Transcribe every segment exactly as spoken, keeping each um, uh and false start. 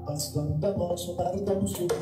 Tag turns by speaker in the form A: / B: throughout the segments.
A: اصلا دماغ مردم شد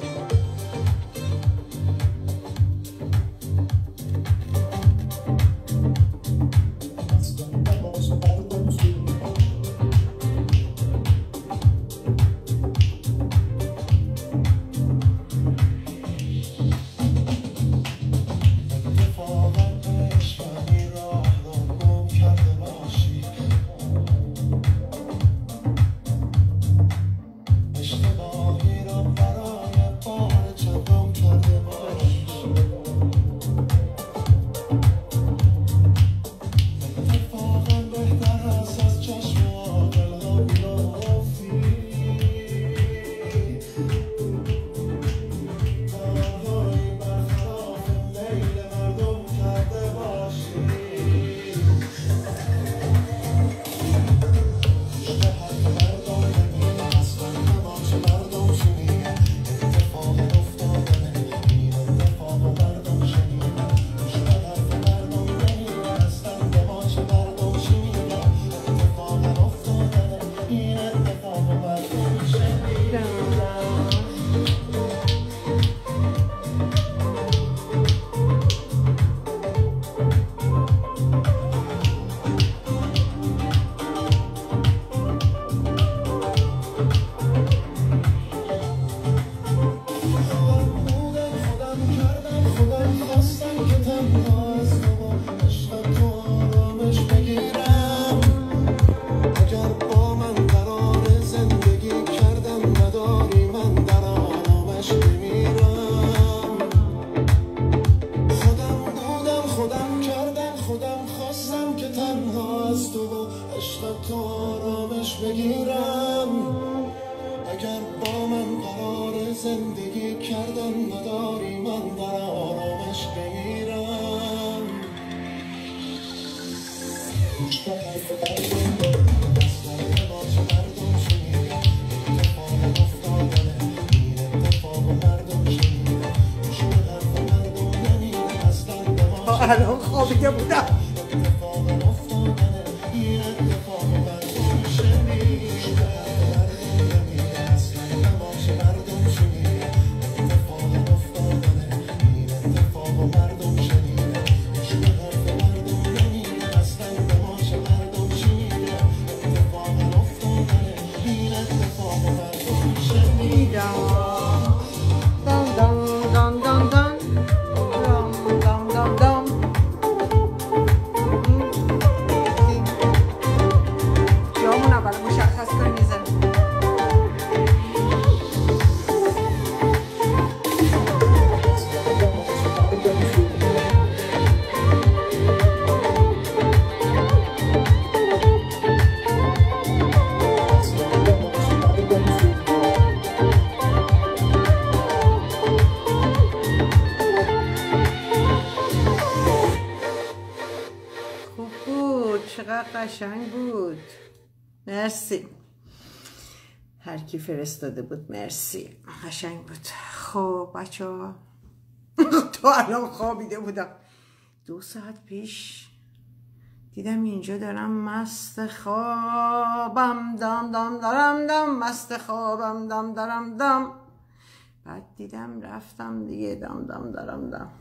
B: الان خوابیده بودم. قشنگ بود. مرسی هر کی فرستاده بود. مرسی قشنگ بود. خب بچه ها تو الان خوابیده بودم. دو ساعت پیش دیدم اینجا دارم مست خوابم دم دم دارم دم مست خوابم دم دارم دم. بعد دیدم رفتم دیگه دم دم دارم دم.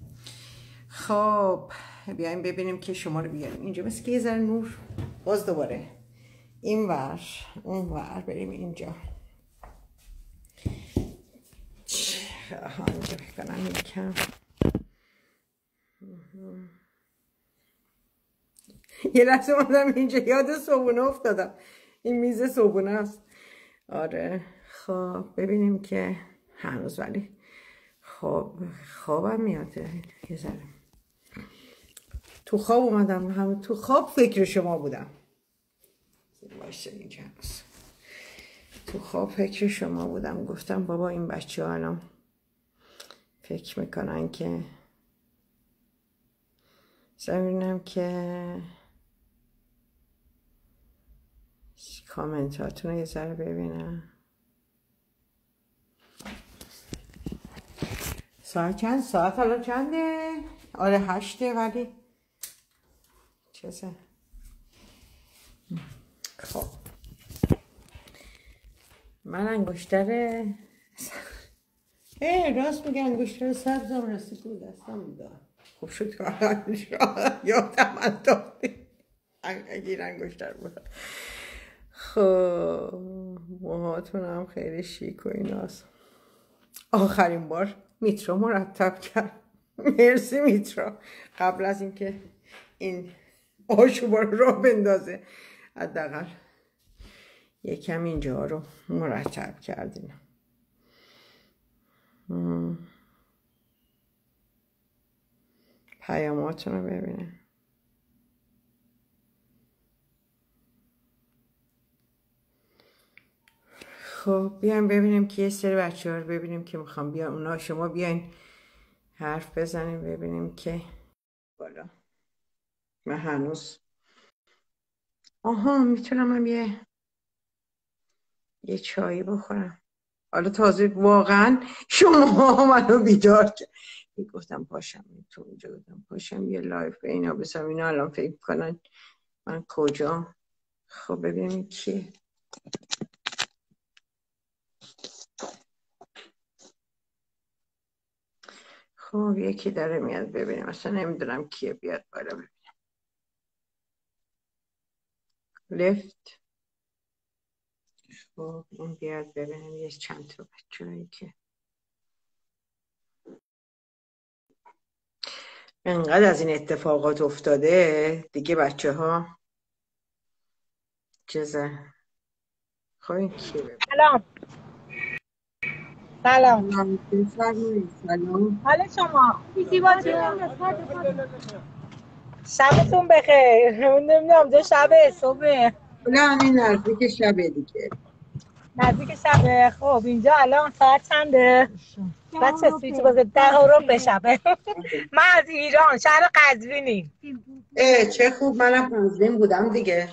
B: خب بیایم ببینیم که شما رو بیاریم اینجا. مثل که یه ذره نور باز دوباره این ور اون ور بریم اینجا. ها اینجا بکنم یکم. یه لحظه مادم اینجا یاد صبحونه افتادم. این میز صبحونه است. آره خب ببینیم که هنوز ولی خب خوابم میاد یه ذره. تو خواب اومدم هم تو خواب فکر شما بودم. باشه اینجا هست. تو خواب فکر شما بودم. گفتم بابا این بچه ها الان فکر میکنن که ببینم که کامنتاتون رو یه ذره ببینم. ساعت چند؟ ساعت الان چنده؟ آره هشته ولی چیزه. خب من انگشتر ای راست میگه انگشتر سبزم رسید تو دستم بودم. خوب شد که یادم انداختی اگه انگشتر بود. خب موهاتون هم خیلی شیک و ایناست. آخرین بار میترا مرتب کرد. مرسی میترا، قبل از اینکه این آشوبا رو راه بندازه حداقل یکم اینجا رو مرتب کردین. پیاماتون رو ببینه. خب بیایم ببینیم که یه سری بچه ها رو ببینیم که میخوام بیان اونا شما بیاین حرف بزنیم ببینیم که بالا. من هنوز آها میتونم هم یه یه چایی بخورم. حالا تازه واقعا شما منو بیدار کرد. گفتم پاشم تو اونجا بودم پاشم یه لایف به اینا بسم. اینا الان فکر کنن من کجا. خب ببینیم کیه. خب یکی داره میاد ببینیم. اصلا نمیدونم کیه. بیاد بالا ببینیم. لفت. خب اون بیاد ببینیم یه چند تا بچه هایی که انقدر از این اتفاقات افتاده دیگه بچه ها چیزه. خب این کیه ببینیم.
C: سلام سلام
B: سلام سلام.
C: حال شما زیبا جون؟ شبتون بخیر. نمیدونم چه شبه صبح.
B: نه همین نزدیک شبه دیگه.
C: نزدیک شبه. خب اینجا الان ساعت چنده؟ بچه سویچ بازه ده رو به شبه. من از ایران شهر قزوینیم.
B: اه چه خوب منم قزوین بودم دیگه.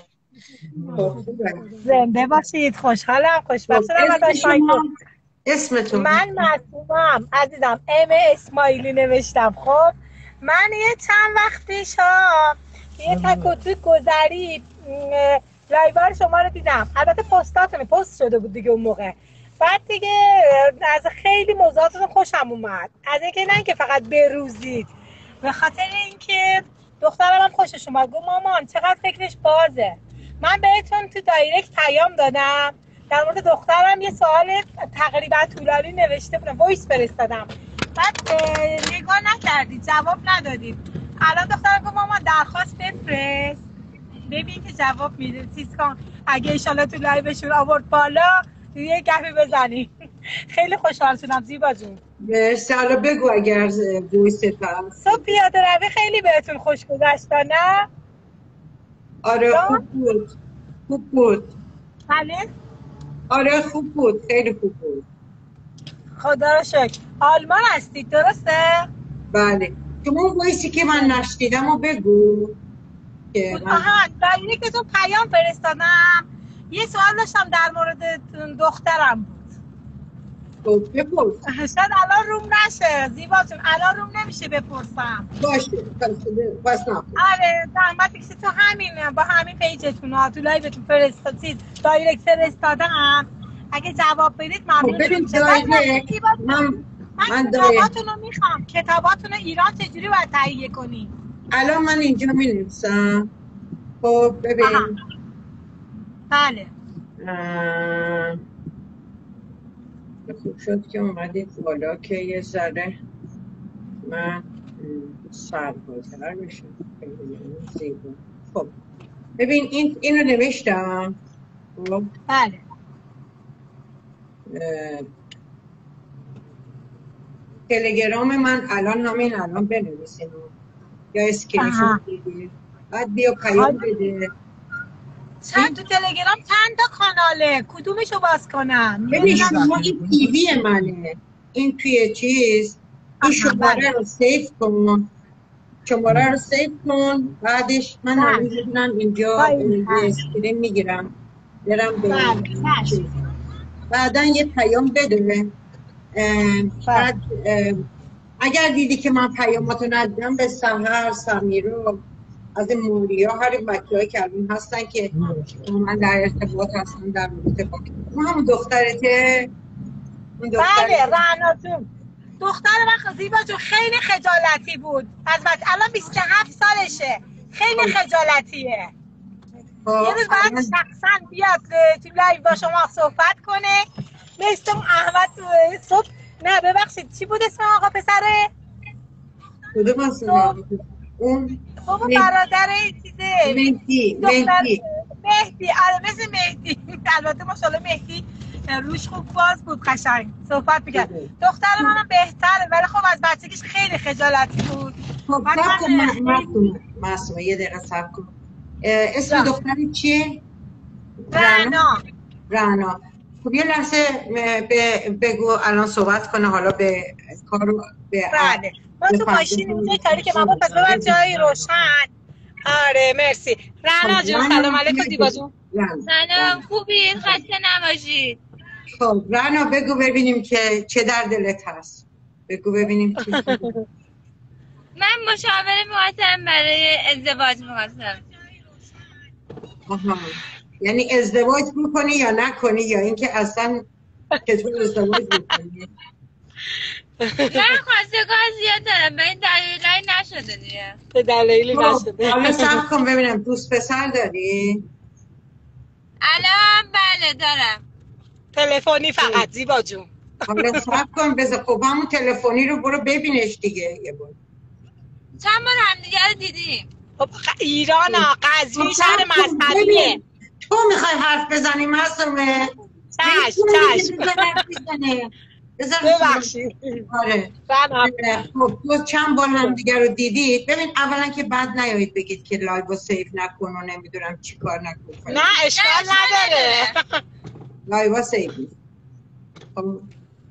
C: زنده باشید. خوشحالم خوشبخت شدم ازش.
B: اسمتون؟
C: من معصومم عزیزم. ام اسماعیلی نوشتم. خب من یه چند وقت پیش ها یه تک و توی گذری لایوار شما رو دیدم. البته پستاتون پست شده بود دیگه اون موقع. بعد دیگه از خیلی موضوعاتتون خوشم اومد. از اینکه نه که فقط بروزید، به خاطر اینکه دخترم هم خوشش اومد. گفت مامان چقدر فکرش بازه. من بهتون تو دایرکت پیام دادم در مورد دخترم یه سوال تقریبا طولانی نوشته بودم، وایس فرستادم. بعد نگاه نکردید، جواب ندادید. الان دخترم گفت مامان درخواست بفرست ببین که جواب میده. چیز کن اگه ایشالا تو لایوشون آورد بالا یه گپی بزنی. خیلی خوشحال شدم زیبا جون.
B: مرسی. حالا بگو اگر وایست هم
C: صبح پیاده روی خیلی بهتون خوش گذشت نه؟
B: آره خوب بود. خوب بود.
C: بله؟
B: آره خوب بود. خیلی خوب بود.
C: خدا رو شکر. آلمان هستید درسته؟
B: بله. شما وایسی که من نشنیدم و بگو.
C: آها برای که تو پیام فرستادم یه سوال داشتم در مورد دخترم بود.
B: خب بپرس.
C: شاید الان روم نشه زیبا جون. الان روم نمیشه بپرسم.
B: باشه پس نپرس.
C: آره زحمتی که تو همین با همین پیجتون ها تو لایوتون فرستادید دایرکت فرستادم. اگه جواب بدید ممنون میشم.
B: من
C: من کتاباتون رو میخوام. کتاباتون رو ایران چجوری باید تهیه کنی؟
B: الان من اینجا مینویسم. خب ببین.
C: بله.
B: خوب شد که اومدید بالا که یه ذره من سربازتر بشم. خب ببین این اینو نوشتم. خب
C: بله.
B: تلگرام من الان همین الان بنویسین یا اسکرین شات بگیر بعد بیا پیام بده.
C: چند تو تلگرام چند تا کاناله کدومشو باز کنم؟
B: ببین شما این تیوی منه. این توی چیز این شماره رو سیف کن. شماره رو سیف کن. بعدش من همین میدونم اینجا اسکرین میگیرم برم به چیز. بعدا یه پیام بده. بعد اگر دیدی که من پیاماتو ندیدم به سحر سمیرو از این موریا هر این بچه‌هایی که الان هستن که من در ارتباط هستم در رابطه با اون هم دخترته.
C: بله رعنا جون دختر من زیبا جون خیلی خجالتی بود از بچه الان بیست و هفت سالشه خیلی خجالتیه. یه روز باید شخصا بیاد تو لایو با شما صحبت کنه مثل احمد صبح. نه ببخشید چی بود اسم آقا پسره؟
B: کدوم اسم اون؟
C: بابا برادر چیزه
B: مهدی مهدی
C: مهدی آره مثل مهدی. البته ماشاءالله مهدی روش خوب باز بود قشنگ صحبت میکرد. دختر منم بهتره ولی خب از بچگیش خیلی خجالتی بود.
B: خب صبر کن معصومه یه دقیقه صبر کن. اسم دختری چیه؟
C: رعنا.
B: رعنا. خب یه لحظه بگو الان صحبت کنه حالا به کارو به
C: بله ما تو ماشین اینجا تاریک من پس ببر جایی روشن. آره مرسی. رعنا جون سلام علیکم دیبا جون.
D: سلام خوبید خسته نباشید.
B: خب رعنا بگو ببینیم که چه در دلت هست. بگو ببینیم چی.
D: من مشاوره می‌خواستم برای ازدواج می‌خواستم.
B: آها یعنی ازدواج میکنی یا نکنی یا اینکه اصلا چطور ازدواج میکنی؟
D: من خواستگار زیاد دارم به این دلیلی نشده دیگه.
C: به دلیلی نشده.
B: حالا صبر کن ببینم دوست پسر داری؟
D: الان بله دارم.
C: تلفنی فقط زیبا جون.
B: حالا صبر کن بذار خب همون تلفنی رو برو ببینش دیگه یه بار.
D: چند بار همدیگه رو دیدیم.
C: خب ایران قضوی شهر مذهبیه.
B: تو میخوای حرف بزنی معصومه؟
C: چشم چشم ببخشید.
B: آره خب تو چند بار هم دیگر رو دیدید. ببین اولا که بعد نیایید بگید که لایو سیف نکن و نمیدونم چی کار نکن.
C: نه اشکال نداره
B: لایو سیف نیست. خب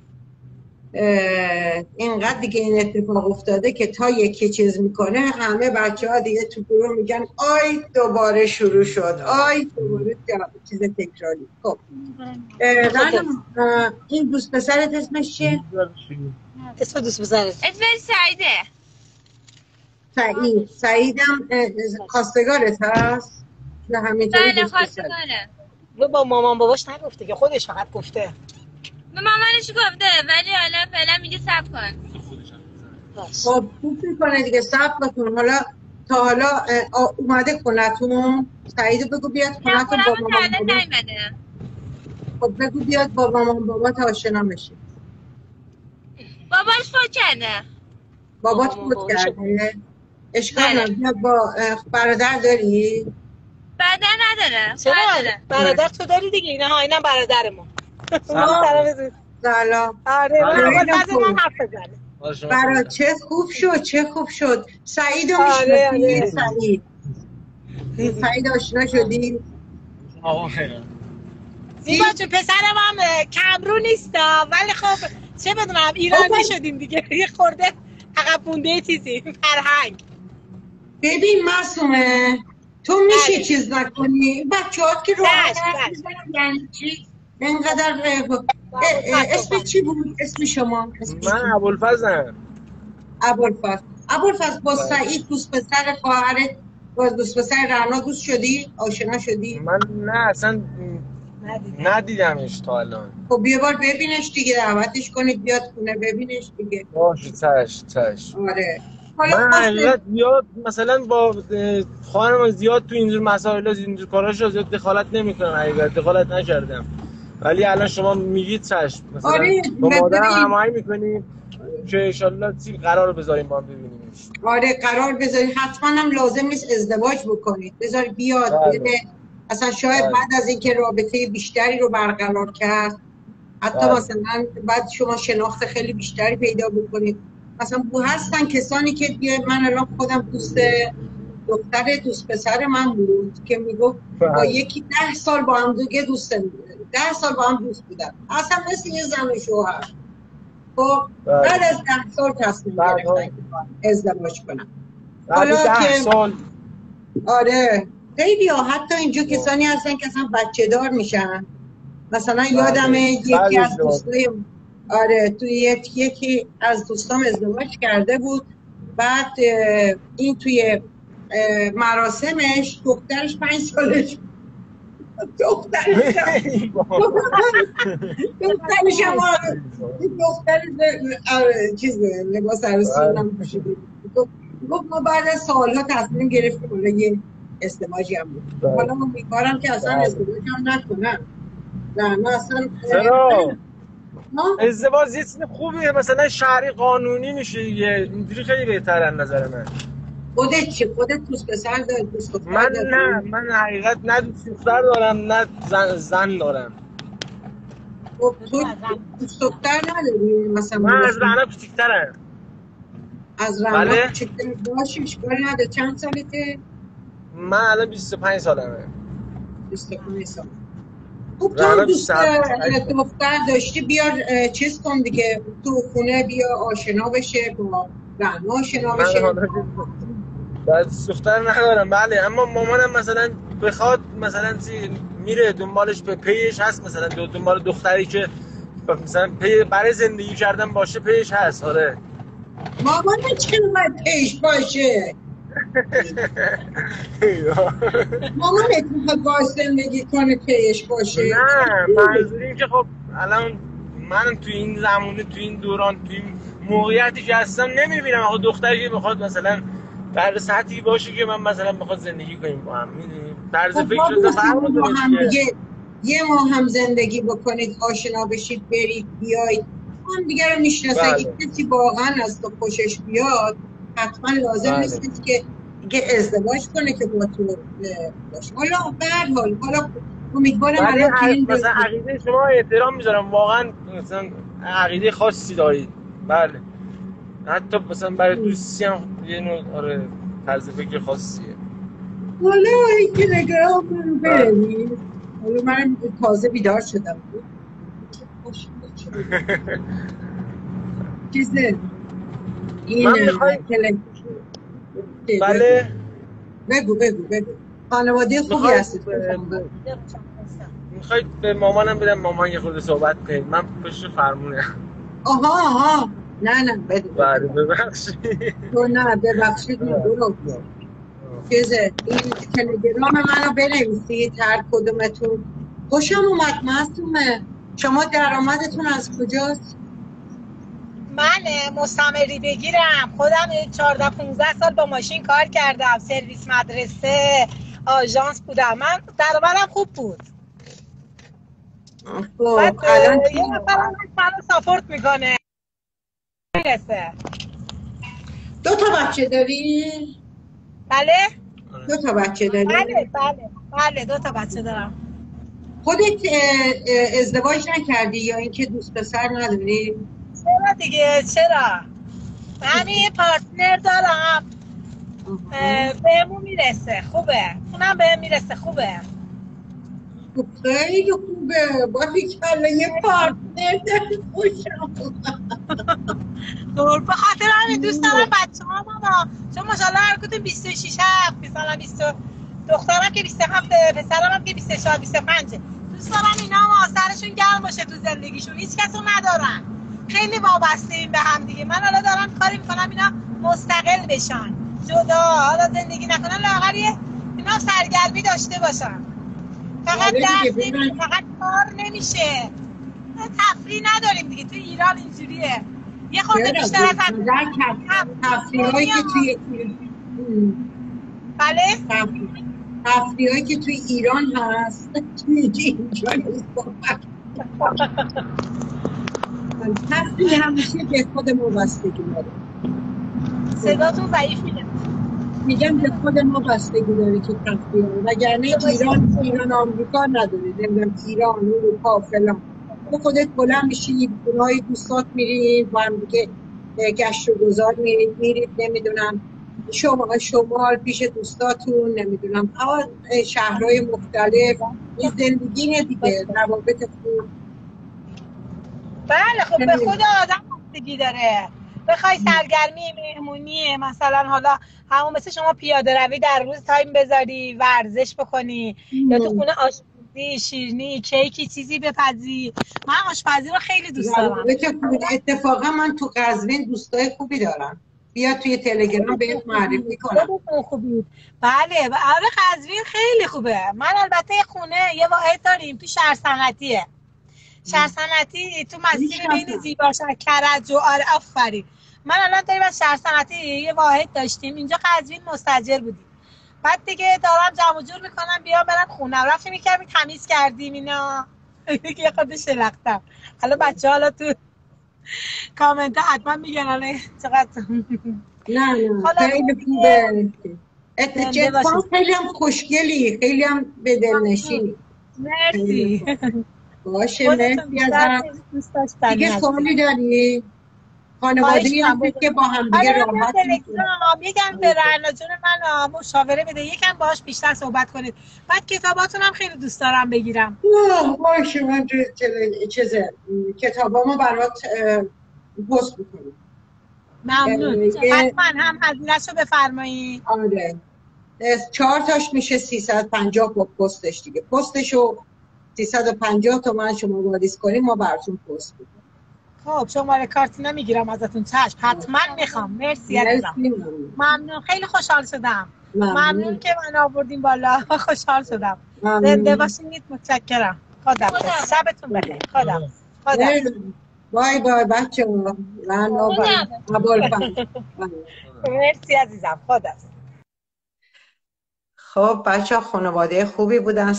B: اینقدر دیگه این اتفاق افتاده که تا یکی چیز میکنه همه بچه ها دیگه تو گروه میگن آی دوباره شروع شد آی دوباره چیز تکراری. خب این دوست پسرت اسمش چیه؟
C: اسم دوست پسرت
D: اسمش سعیده.
B: سعید. سعیدم خواستگارت هست؟ نه همینطوری
D: بله
B: دوست پسرت؟
D: خواستگاره.
C: با مامان باباش نگفته که خودش فقط گفته.
D: به مامانش گفته ولی حالا فعلا میگه صبر کن.
B: خب خوب میکنه دیگه صبر کن. حالا تا حالا اومده خونتون؟ سعیدو بگو بیاد خونتون با مامان بابا. خب بگو بیاد با مامان بابا تا آشنا بشی.
D: باباش فوت کرده.
B: بابات فوت کرده؟ اشکال نداره. با برادر داری؟
D: برادر نداره.
C: چرا؟ برادر تو داری دیگه. اینا ها اینم برادرمون. سلام.
B: سلام.
C: آره بعد من حرف بزنه.
B: برا چه خوب شد چه خوب شد. سعیدو میشناسی؟ سعید سعید آشنا شدی؟
C: زیبا چون پسرم هم کمرو نیستا ولی خب چه بدونم ایرانی شدیم دیگه یه خورده عقب مونده چیزی فرهنگ.
B: ببین معصومه تو میشه چیز نکنی بچه هات که راحت یعنی چی؟ اینقدر اسم چی بود؟ اسم شما؟
E: من ابوالفضلم.
B: ابوالفضل. ابوالفضل با سعید دوست پسر خواهرت با دوست پسر رعنا دوست شدی؟ آشنا شدی؟
E: من نه اصلا ندیدمش تا الان.
B: خب یه بار ببینش دیگه دعوتش کنید بیاد خونه ببینش دیگه.
E: باشه چش چش.
B: آره.
E: من حقیقت زیاد مثلا با خانم زیاد تو اینجور مسائل اینجور کاراش زیاد دخالت نمیکنم. حقیقت دخالت نکردم ولی الان شما میگید چشم مثلا
B: آره
E: با مادرم هماهنگ میکنیم که انشالله قرار بذاریم با هم ببینیمش.
B: آره قرار بذارید حتما هم لازم نیست ازدواج بکنید بذار بیاد بده. اصلا شاید بله. بعد از اینکه رابطه بیشتری رو برقرار کرد حتی بله. مثلا بعد شما شناخت خیلی بیشتری پیدا بکنید. مثلا بو هستن کسانی که من الان خودم دوست دختر دوست پسر من بود که میگفت با یکی ده سال با هم دیگه دوست ده سال با هم دوست بودن اصلا مثل یه زن و شوهر. خب بعد از ده سال تصمیم گرفتن که ازدواج کنن.
E: حالا که سال
B: آره خیلی ها حتی اینجا کسانی هستن که اصلا بچه دار میشن. مثلا یادمه یکی از دوستای آره توی یکی از دوستام ازدواج کرده بود بعد این توی اه، مراسمش دخترش پنج سالش بود. دخترش هم دخترش هم آره. دخترش اه، چیز لباس عروسی هم پوشیده بود. گفت گفت ما بعد از سالها تصمیم گرفتیم حالا یه ازدواجی هم بود. حالا من میگارم که اصلا ازدواج هم نکنم. نه نه اصلا
E: چرا؟
B: ها؟
E: ازدواج یه چیز خوبیه، مثلا شهری قانونی میشه دیگه، اینجوری خیلی بهتره از نظر من.
B: خودت چی؟ خودت دوست پسر داری؟ دوست دختر
E: من
B: داری؟
E: نه، من حقیقت نه دوست دختر دارم نه زن, زن دارم.
B: خب تو دوست دختر نداری؟ مثلا
E: من از رعنا کوچیک‌ترم.
B: از رعنا
E: بله؟
B: کوچیک‌تر باشی اشکالی نداره. چند سالته؟
E: من الان بیست و پنج سالمه.
B: بیست و پنج سال. خب
E: رعنا
B: تو دوست
E: بیست و هفت.
B: دختر داشتی بیار اه، چیز کن دیگه، تو خونه بیا آشنا بشه با رعنا آشنا
E: من
B: بشه.
E: حالا دوست دختر ندارم بله، اما مامانم مثلا بخواد مثلا چی میره دنبالش، به پیش هست، مثلا دو- دنبال دختری که مثلا پی برای زندگی کردن باشه پیش هست. آره
B: مامان چرا باید پیش باشه؟ مامانت میخواد با زندگی کنه پیش باشه؟
E: نه منظور این که خب الان من تو این زمونه، تو این دوران، تو این موقعیتی که هستم نمیبینم آخه دختری که بخواد مثلا در سطحی باشه که من مثلا بخواد زندگی کنیم با هم، میدونی طرز
B: خب
E: فکر رو
B: با
E: فرق
B: هم
E: میکنه دیگه.
B: دیگه یه ماه هم زندگی بکنید، آشنا بشید، برید بیایید، هم دیگه رو میشناسه.
E: بله.
B: این کسی واقعا از تو خوشش بیاد حتما لازم
E: بله.
B: نیست که دیگه ازدواج کنه که با تو باشه. حالا به هر حال حالا امیدوارم
E: ولی
B: الان تو این
E: ع- مثلا عقیده شما احترام میذارم واقعا، مثلا عقیده خاصی دارید. بله حتی مثلا برای دوستی هم یه نوع آره طرز فکر خاصیه.
B: حالا این تلگرام رو ببینید. حالا من تازه بیدار شدم چیزه این
E: من میخوای
B: تلگرام.
E: بله
B: بگو بگو بگو خانواده خوبی
E: میخوای
B: هستید.
E: میخواید به مامانم بدم مامان یه خورده صحبت کنید، من پشت فرمونه.
B: آها آها نه نه بده
E: بله ببخشید.
B: تو نه ببخشید نه برو چیزه این تلگرام منو بنویسید هر کدومتون. خوشم اومد معصومه. شما درآمدتون از کجاست؟
C: من مستمری بگیرم خودم چهارده پانزده سال با ماشین کار کردم، سرویس مدرسه آژانس بودم، من درآمدم خوب بود.
B: خب
C: بعد
B: الان
C: اه، یه نفر هم منو ساپورت میکنه میرسه.
B: دو تا بچه داری؟
C: بله
B: دو تا بچه داری؟
C: بله بله بله دو تا بچه دارم.
B: خودت اه، اه، ازدواج نکردی یا اینکه دوست پسر نداری؟
C: چرا دیگه چرا همین یه پارتنر دارم اه، بهمون میرسه خوبه، اونم بهم میرسه خوبه.
B: خب خیلی خوبه. باری کلا یه پارتنر داری. خوشم
C: دور به خاطر همین دوست دارم بچه ها ماما، چون ماشاءالله هر کدوم بیست و شش هفت مثلا بیست دخترم که بیست و هفت پسرم هم که بیست و چهار بیست و پنج. دوست دارم اینا هم سرشون گرم باشه تو زندگیشون، هیچ کسو ندارن، خیلی وابسته این به هم دیگه. من حالا دارم کاری میکنم اینا مستقل بشن، جدا حالا زندگی نکنن، لااقل اینا سرگرمی داشته باشن. فقط درس نمیشه، فقط کار نمیشه، تفریح نداریم دیگه. تو ایران اینجوریه یه خورده بیشتر از هم
B: تفریحایی که توی
C: بله
B: تفریحایی که توی ایران هست میگی اینجا نیست. تفریح همیشه به خود ما بستگی داره.
C: صداتون ضعیف میاد.
B: میگم به خود ما بستگی داره که تفریح رو، وگرنه ایران ایران آمریکا نداره. نمیدونم ایران اروپا فلان تو خودت بلند میشی خونه‌های دوستات میری با هم دیگه گشت و گذار میرید میرید نمیدونم شما شمال پیش دوستاتون نمیدونم شهرهای مختلف. این زندگی نه دیگه، روابط خوب.
C: بله خب به خود آدم بستگی داره. بخوای سرگرمی مهمونی مثلا حالا همون مثل شما پیاده روی در روز تایم بذاری، ورزش بکنی مم. یا تو خونه آشپزی شیرینی کیکی چیزی بپزی. من آشپزی رو خیلی دوست دارم.
B: اتفاقا من تو قزوین دوستای خوبی دارم. بیا توی تلگرام بهت معرفی کنم.
C: خودتون خوبید. بله آره قزوین خیلی خوبه. من البته خونه یه واحد داریم تو شهر صنعتیه. شهر صنعتی تو مسیر بین زیبا شهر کرج و آره آفرین. من الان داریم از شهر صنعتی یه واحد داشتیم اینجا قزوین مستاجر بودیم. بعد دیگه دارم جمع جور میکنم بیام برم خونه. رفتیم یکمی تمیز کردیم اینا. یه خود شلختم. حالا بچه حالا تو کامنت حتما میگن حالا چقدر
B: نه نه خیلی خوبه. اتفاقا خیلی هم خوشگلی، خیلی هم به دلنشینی.
C: مرسی.
B: باشه مرسی ازم. دیگه سوالی داری؟ خانواده‌ای هم که با هم دیگه راحت
C: تلگرام یکم به رعنا جون من مشاوره بده، یکم باهاش بیشتر صحبت کنید. بعد کتاباتون هم خیلی دوست دارم بگیرم.
B: باشه من چیزه کتابامو برات پست میکنم.
C: ممنون. حتما هم هزینه‌شو بفرمایید.
B: آره چهار تاش میشه سیصد و پنجاه با پستش دیگه. پستشو سیصد و پنجاه تومن شما واریز کنید ما براتون پست میکنیم.
C: خب شماره کارتینا میگیرم ازتون. چشم حتما میخوام. مرسی عزیزم. ممنون خیلی خوشحال شدم. ممنون, ممنون که من آوردین بالا. خوشحال شدم. زنده باشید. متشکرم. خدا شبتون بخیر. خدا خدا
B: بای بای بچه ها.
C: مرسی عزیزم. خدا.
B: خب بچه ها خانواده خوبی بودن.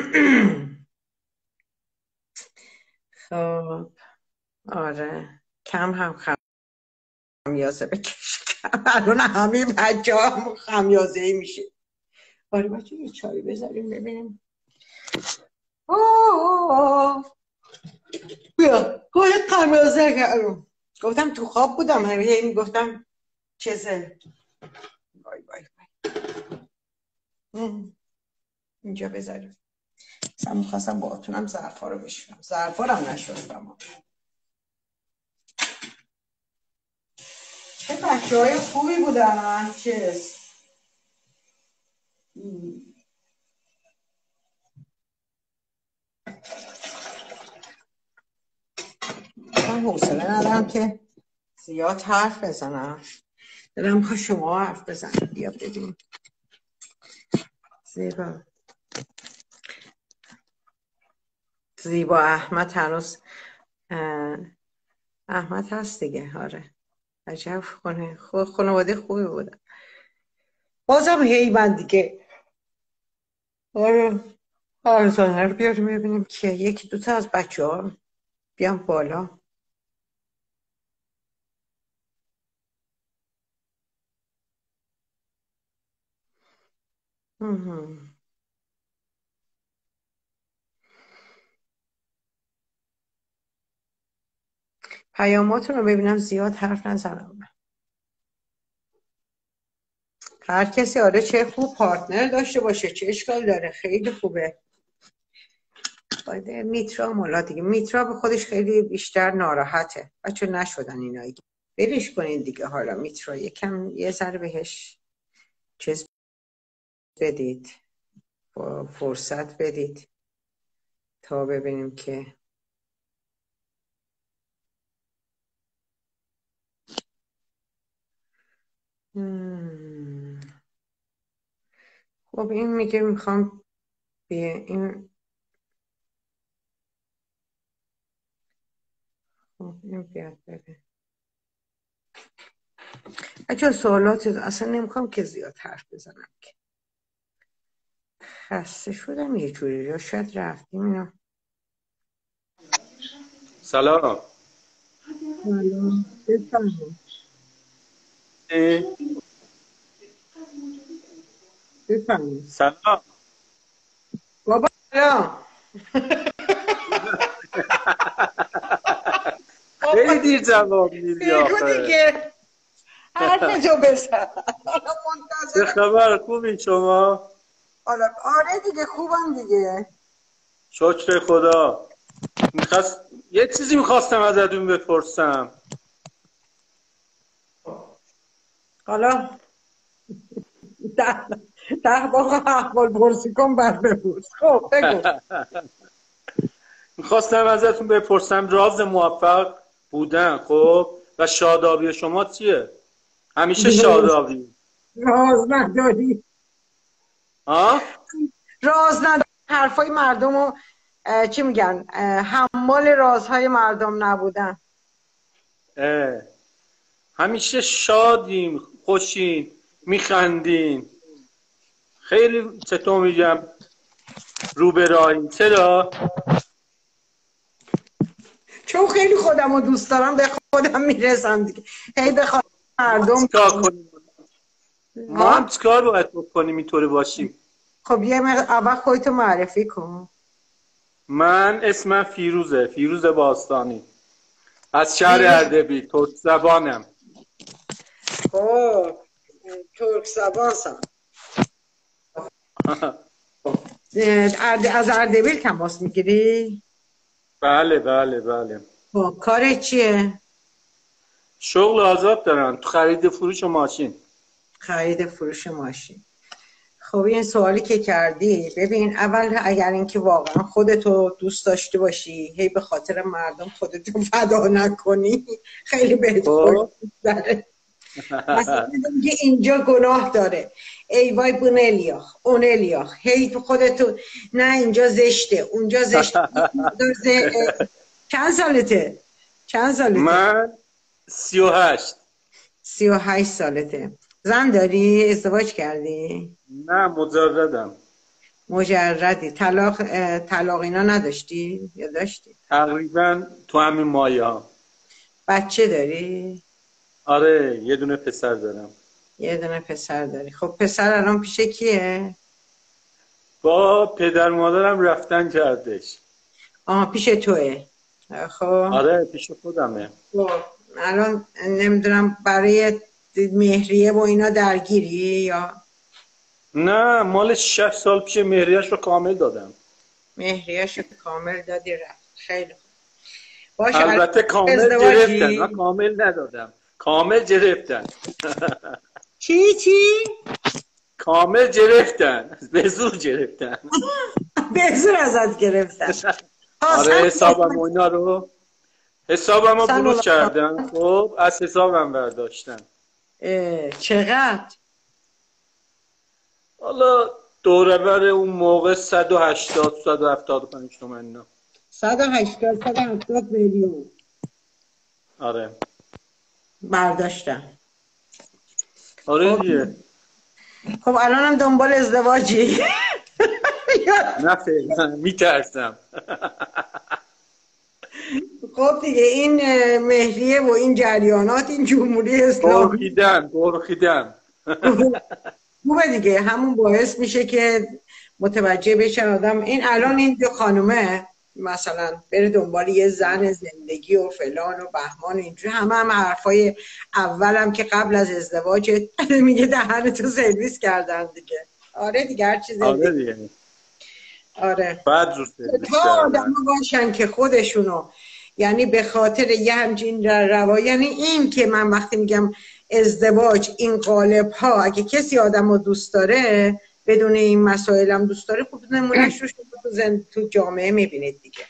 B: خب آره کم هم خمیازه بکش. الان همه بچه ها خمیازه میشه. آره بچه یه چایی بذاریم ببینیم. اوه بیا گوه خمیازه کردم. گفتم تو خواب بودم همین گفتم چیزه. بای بای بای اینجا بذاریم. اصلا میخواستم با اتونم ظرفا رو بشورم. ظرفا رو هم نشوردم. چه بچه های خوبی بودن. چیز من حوصله ندارم که زیاد حرف بزنم. دلم خواست شما حرف بزنم. بیا ببین زیبا زیبا احمد هنوز احمد هست دیگه. آره عجب خونه خانواده خوبی بودن. بازم هیبند دیگه. آره آرزانه رو بیاریم ببینیم که یکی دوتا از بچه ها بیام بالا. مهم. پیاماتون رو ببینم زیاد حرف نزنم. هر کسی آره چه خوب پارتنر داشته باشه چه اشکال داره. خیلی خوبه. باید میترا مولا دیگه. میترا به خودش خیلی بیشتر ناراحته. بچه نشدن اینا برش کنین دیگه. حالا میترا یکم یه ذره بهش چیز بدید فرصت بدید تا ببینیم که مم. خب این میگه میخوام به این خب این بیاد بره. بچه سوالات اصلا نمیخوام که زیاد حرف بزنم که خسته شدم یه جوری. یا شاید رفتیم اینا.
E: سلام
B: سلام بفرمایید. بفرمایید.
E: سلام
B: بابا سلام.
E: خیلی دیر جواب میدی آخه
B: دیگه حرف جو بزن.
E: چه خبر خوبی شما؟
B: آره دیگه خوبم دیگه
E: شکر خدا. میخواست یه چیزی میخواستم ازتون بپرسم.
B: حالا ده ده باقا احوال پرسی کن بر بپرس. خب بگو.
E: میخواستم ازتون بپرسم راز موفق بودن خب و شادابی شما چیه؟
F: همیشه شادابی.
B: راز نداری.
F: ها؟
B: راز نداری. حرفای مردم رو چی میگن؟ حمال رازهای مردم نبودن.
F: اه. همیشه شادیم، خوشیم، میخندیم. خیلی چطور میگم رو به راهیم. چرا؟
B: چون خیلی خودم رو دوست دارم به خودم میرسم دیگه. هی بخوام مردم
F: چیکار کنیم؟ ما هم چیکار باید بکنیم اینطوری باشیم؟
B: خب یه مقدار اول خودتو معرفی کن.
F: من اسمم فیروزه، فیروز باستانی، از شهر اردبیل، ترک زبانم.
B: خب ترک زبان سم. از اردبیل تماس میگیری؟
F: بله بله بله.
B: خب کارت چیه؟
F: شغل آزاد دارم تو خرید فروش ماشین.
B: خرید فروش ماشین. خب این سوالی که کردی، ببین اول اگر اینکه واقعا خودتو دوست داشته باشی، هی به خاطر مردم خودتو فدا نکنی، خیلی بهت خوش داره. مثلا میگه اینجا گناه داره، ای وای بونلیاخ اونلیاخ، هی تو خودتو نه اینجا زشته اونجا زشته. چند سالته؟ چند سالته؟
F: من سی و هشت.
B: سی و هشت سالته. زن داری؟ ازدواج کردی؟
F: نه مجردم.
B: مجردی. طلاق طلاق اینا نداشتی یا داشتی؟
F: تقریبا تو همین مایه ها.
B: بچه داری؟
F: آره یه دونه پسر دارم.
B: یه دونه پسر داری. خب پسر الان پیش کیه؟
F: با پدر مادرم رفتن کردش.
B: آه پیش توه. خب
F: آره پیش خودمه.
B: خب الان نمیدونم برای مهریه و اینا درگیری یا
F: نه؟ مال شش سال پیش مهریه‌اش رو کامل دادم.
B: مهریه‌اش رو کامل دادی رفت. خیلی خوب. باشه
F: البته کامل گرفتن، من کامل ندادم. کامل گرفتن.
B: چی چی؟
F: کامل گرفتن، به زور گرفتن.
B: به زور ازت گرفتن.
F: آره حسابم و اینا رو حسابم رو بروز کردن. خب از حسابم برداشتن.
B: چقدر؟
F: حالا دوربر اون موقع صد و هشتاد صد و هفتاد و پنج تومن اینا.
B: صد و هشتاد صد و هفتاد میلیون.
F: آره
B: برداشتن.
F: آره دیگه.
B: خب الانم دنبال ازدواجی؟
F: نه فعلا میترسم.
B: خب دیگه این مهریه و این جریانات این جمهوری اسلامی
F: گرخیدم گرخیدم.
B: خوبه دیگه، همون باعث میشه که متوجه بشه آدم. این الان این دو خانومه مثلا بره دنبال یه زن زندگی و فلان و بهمان و اینجور، همه هم حرفای اولم که قبل از ازدواج میگه دهنتو سرویس کردن دیگه. آره دیگه هر چیز
F: آره دیگه.
B: آره
F: بعد رو سرویس
B: تا آدم باشن که خودشونو یعنی به خاطر یه همچین روا، یعنی این که من وقتی میگم ازدواج این قالب ها، اگه کسی آدم رو دوست داره بدون این مسائل هم دوست داره، خب نمونهش رو تو, زن... تو جامعه میبینید دیگه.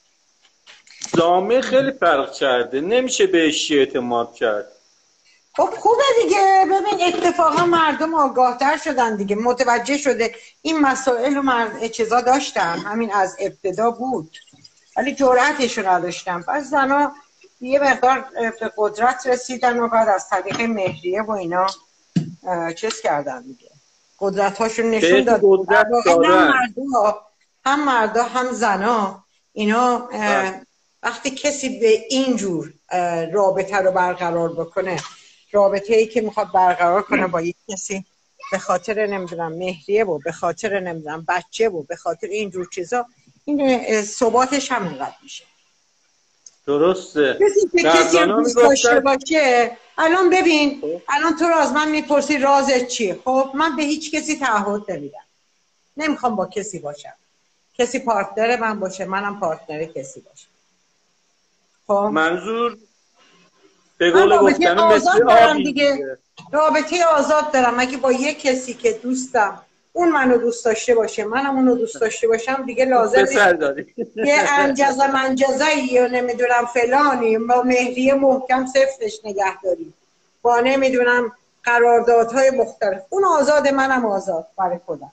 F: جامعه خیلی فرق کرده، نمیشه بهش اعتماد کرد.
B: خب خوبه دیگه. ببین اتفاقا مردم آگاهتر شدن دیگه، متوجه شده این مسائل رو مرد چیزا داشتن، همین از ابتدا بود ولی جرأتش رو نداشتن. پس زنا یه مقدار به قدرت رسیدن و بعد از طریق مهریه و اینا چیز کردن دیگه، قدرت هاشون نشون داد. هم مردا هم مردا هم زنا اینا وقتی کسی به اینجور رابطه رو برقرار بکنه، رابطه ای که میخواد برقرار کنه با یک کسی به خاطر نمیدونم مهریه و به خاطر نمیدونم بچه و به خاطر اینجور چیزا، این ثباتش هم اینقدر میشه.
F: درسته.
B: کسی که کسی هم دوست داشته باشه، الان ببین الان تو رو از من میپرسی رازت چیه؟ خب من به هیچ کسی تعهد نمیدم، نمیخوام با کسی باشم، کسی پارتنر من باشه منم پارتنر کسی باشم. خب
F: منظور به قول گفتن مثل آبی دیگه.
B: رابطه آزاد دارم. اگه با یک کسی که دوستم اون منو دوست داشته باشه منم اونو دوست داشته باشم دیگه لازم نیست یه انجزه منجزه‌ای یا نمیدونم فلانی با مهریه محکم سفتش نگه داریم، با نمیدونم قراردادهای مختلف. اون آزاد، منم آزاد برای خودم.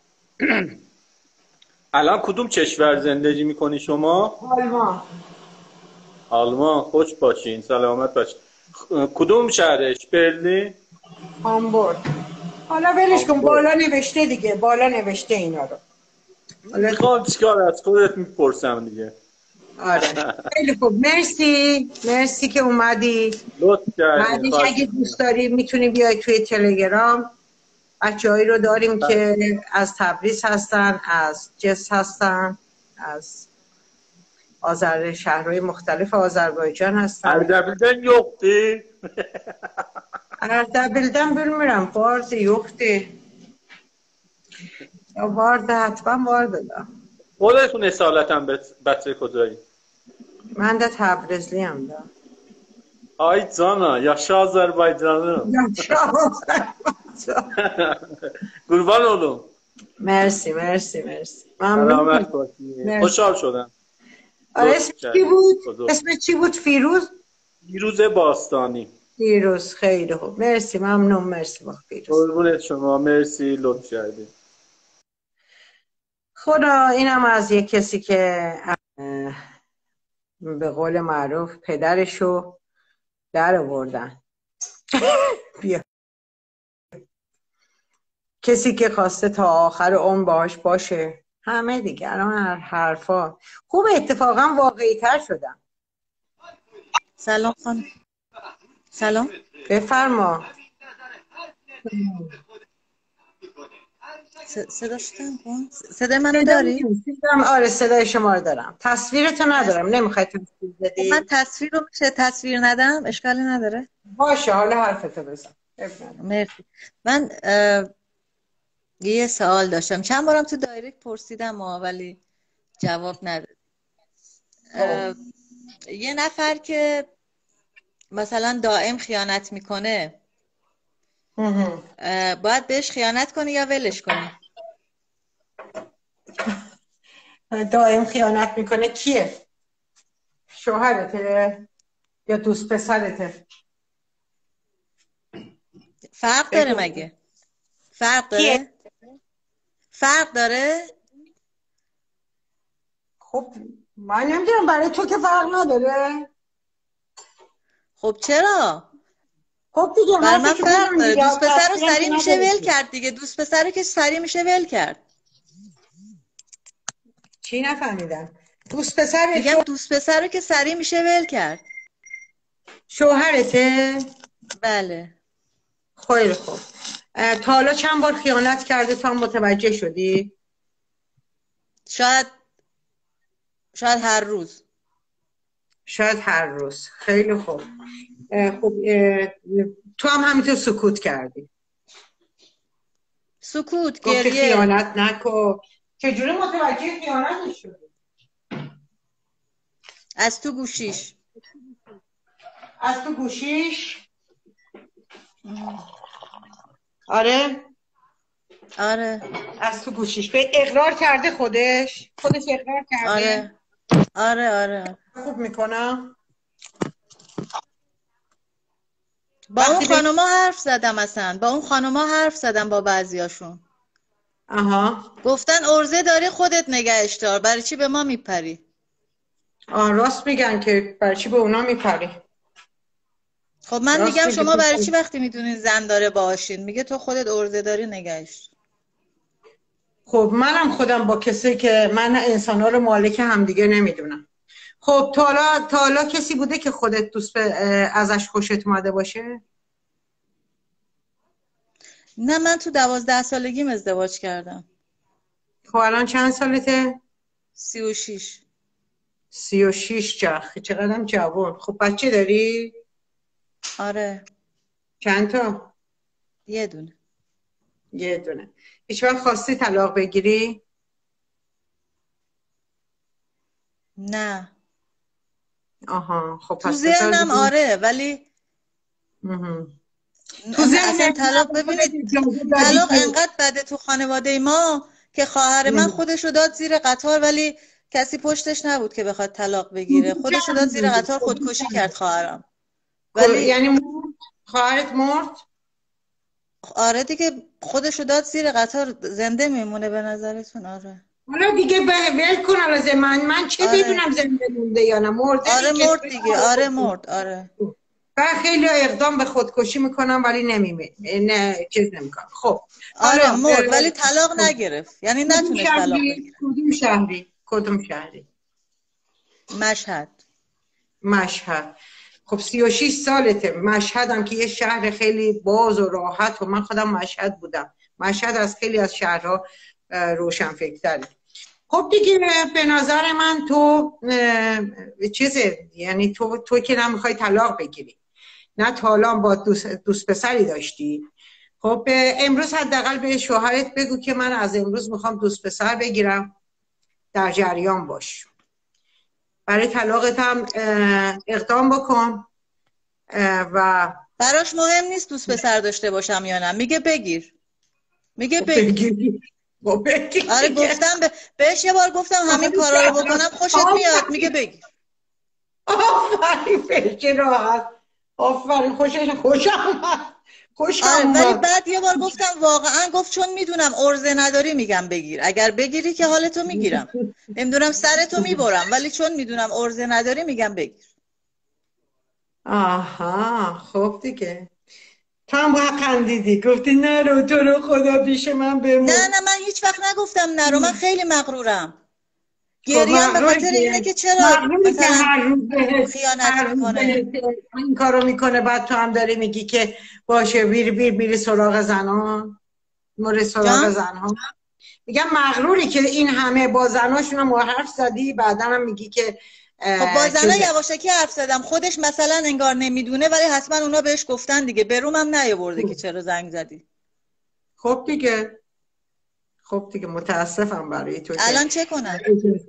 F: الان کدوم کشور زندگی میکنی شما؟
B: آلمان.
F: آلمان. خوش باشین، سلامت باشین. کدوم شهرش؟ برلین؟
B: هامبورگ. حالا ولش کن، بالا نوشته دیگه، بالا نوشته اینا رو.
F: میخوام چیکار از خودت میپرسم دیگه.
B: آره خیلی خوب، مرسی مرسی که اومدی.
F: لطف کردی.
B: بعدش اگه دوست داری میتونی بیای توی تلگرام. بچه‌هایی رو داریم بله. که از تبریز هستن، از جس هستن، از آذر شهرهای مختلف آذربایجان هستن.
F: اردبیلden yoktu.
B: Erbildem bilmirəm, vardı, yoxdu. Ya vardı, حتما vardı da.
F: خودتون اصالتا بچه کجایی؟
B: من de تبریزلیم da.
F: Ay cana, yaşa Azerbaycanım.
B: Yaşa Azerbaycan.
F: Kurban olum.
B: مرسی مرسی مرسی.
F: سلامت باشی. خوشحال شدم.
B: آره اسم چی بود؟ اسم چی بود؟ فیروز؟
F: فیروز باستانی.
B: فیروز خیلی خوب. مرسی، ممنون. مرسی وقت فیروز.
F: قربونت شما، مرسی، لطف کردی.
B: خدا، اینم از یک کسی که به قول معروف پدرشو در آوردن. بیا. کسی که خواسته تا آخر عمر باهاش باشه. همه دیگه الان هر حرفا خوب، اتفاقا واقعی تر شدن.
G: سلام خانم. سلام.
B: بفرما.
G: صدا شدم کن؟ صدای منو داری؟
B: آره صدای شما رو دارم. تصویرتو ندارم. نمیخوای تصویر بدی؟
G: من تصویر رو میشه تصویر ندم؟ اشکالی نداره؟
B: باشه، حالا حرفتو بزن.
G: مرسی. من یه سوال داشتم. چند بارم تو دایرکت پرسیدم ولی جواب نداد. یه نفر که مثلا دائم خیانت میکنه باید بهش خیانت کنی یا ولش کنی؟
B: دائم خیانت میکنه کیه؟ شوهرته یا دوست پسرته؟
G: فرق داره مگه؟ فرق داره؟ کیه؟ فرق داره؟
B: خب من نمیدونم، برای تو که فرق نداره.
G: خب چرا؟
B: خب دیگه
G: برای من فرق داره. دوست پسر رو سریع میشه ول کرد دیگه. دوست پسر رو که سریع میشه ول کرد.
B: چی نفهمیدم؟ دوست پسر
G: میگم شو... دوست پسر رو که سریع میشه ول کرد.
B: شوهرته؟
G: بله.
B: خیلی خوب. تا حالا چند بار خیانت کرده تا متوجه شدی؟
G: شاید شاید هر روز.
B: شاید هر روز. خیلی خوب. خب تو هم همینطور سکوت کردی.
G: سکوت،
B: گفتی
G: گریه.
B: خیانت نکن. چجوری متوجه خیانت شدی؟
G: از تو گوشیش.
B: از تو گوشیش؟ آره؟
G: آره.
B: از تو گوشیش. به اقرار کرده خودش؟ خودش اقرار کرده؟
G: آره. آره آره.
B: خوب میکنم؟
G: با اون خانوما حرف زدم اصلا. با اون خانوما حرف زدم با بعضیاشون.
B: آها.
G: گفتن ارزه داری خودت نگهش دار. برای چی به ما میپری؟
B: آه راست میگن که برای چی به اونا میپری؟
G: خب من میگم شما برای چی وقتی میدونین زن داره باشین؟ میگه تو خودت ارزه داری نگهش.
B: خب منم خودم با کسی که من انسانا رو مالک همدیگه نمیدونم. خب تا حالا تا حالا کسی بوده که خودت دوست ازش خوشت اومده باشه؟
G: نه من تو دوازده سالگیم ازدواج کردم.
B: خب الان چند سالته؟
G: سی و شیش.
B: سی و شیش جخ چقدرم جوان. خب بچه داری؟
G: آره.
B: چند تا؟
G: یه دونه.
B: یه دونه. هیچ وقت خواستی طلاق بگیری؟
G: نه.
B: آها خب
G: تو ذهنم آره ولی تو ذهنم طلاق ببینید طلاق انقدر بده تو خانواده ما که خواهر من خودشو داد زیر قطار ولی کسی پشتش نبود که بخواد طلاق بگیره. خودشو داد زیر قطار، خودکشی کرد خواهرم.
B: ولی یعنی مرد؟ خواهرت مرد؟
G: آره دیگه خودشو داد زیر قطار، زنده میمونه به نظرتون؟ آره
B: حالا دیگه ول کن از من من چه
G: آره.
B: بدونم زنده مونده یا نه، مرده
G: آره
B: دیگه.
G: مرد دیگه. آره مرد. آره
B: و خیلی اقدام به خودکشی میکنم ولی نمیمه، نه چیز نمیکنم. خب
G: آره
B: حالا
G: مرد ولی طلاق نگرفت، یعنی نتونست طلاق بگیره.
B: کدوم شهری؟ کدوم شهری؟
G: مشهد.
B: مشهد. خب سی و شیش سالته. مشهد هم که یه شهر خیلی باز و راحت و من خودم مشهد بودم. مشهد از خیلی از شهرها روشنفکرتره. خب دیگه به نظر من تو چیزه، یعنی تو تو که نمیخوای طلاق بگیری، نه تا الان با دوست, دوست پسری داشتی. خب امروز حداقل به شوهرت بگو که من از امروز میخوام دوست پسر بگیرم، در جریان باش. برای طلاقت هم اقدام بکن و
G: براش مهم نیست دوست پسر داشته باشم یا نه، میگه بگیر. میگه بگیر.
B: بگیر.
G: آره گفتم به... بهش یه بار گفتم همین کارا رو بکنم خوشت میاد، میگه بگیر.
B: آفرین فکر راحت. آفرین خوشش خوشم اومد. خوشم
G: آره
B: اومد.
G: ولی بعد یه بار گفتم واقعا، گفت چون میدونم عرضه نداری میگم بگیر، اگر بگیری که حالتو میگیرم، نمیدونم سرتو میبرم، ولی چون میدونم عرضه نداری میگم بگیر.
B: آها خب دیگه تو هم باید خندیدی، گفتی نرو تو رو خدا پیش من بمون.
G: نه نه من هیچ وقت نگفتم نرو، من خیلی مغرورم. گریم به خاطر اینه که چرا مثلا خیانت میکنه،
B: این کارو میکنه، بعد تو هم داری میگی که باشه بیر بیر بیر سراغ زنان، مورد سراغ زنها. میگم مغروری که این همه با زناشون هم حرف زدی، بعدا هم میگی که
G: خب با زنا یواشکی حرف زدم، خودش مثلا انگار نمیدونه ولی حتما اونا بهش گفتن دیگه، بروم هم نیاورده که چرا زنگ زدی.
B: خب دیگه خب دیگه متاسفم برای تو.
G: الان چه کنم؟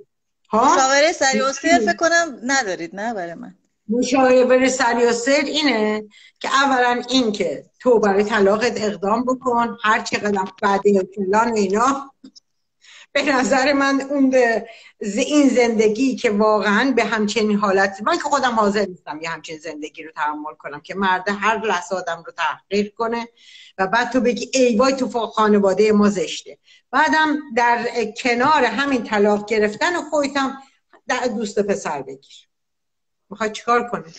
G: مشاوره سری و سر فکر کنم ندارید نه برای من.
B: مشاوره سری و سر اینه که اولا این که تو برای طلاقت اقدام بکن، هر چقدر بعد فلان و اینا. به نظر من اون این زندگی که واقعا به همچنین حالت، من که خودم حاضر نیستم یه همچین زندگی رو تحمل کنم که مرد هر لحظه آدم رو تحقیر کنه و بعد تو بگی ای وای تو خانواده ما زشته. بعدم در کنار همین طلاق گرفتن و خودتم دوست پسر بگیر. میخوای چیکار کنی؟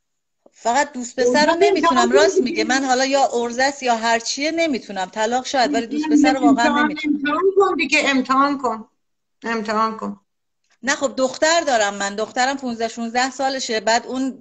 G: فقط دوست پسر رو نمیتونم، راست میگه، من حالا یا ارزست یا هر چیه نمیتونم، طلاق شاید، ولی دوست پسر رو واقعا نمیتونم.
B: امتحان کن دیگه، امتحان کن امتحان کن.
G: نه خب دختر دارم من، دخترم پونزده شونزده سالشه، بعد اون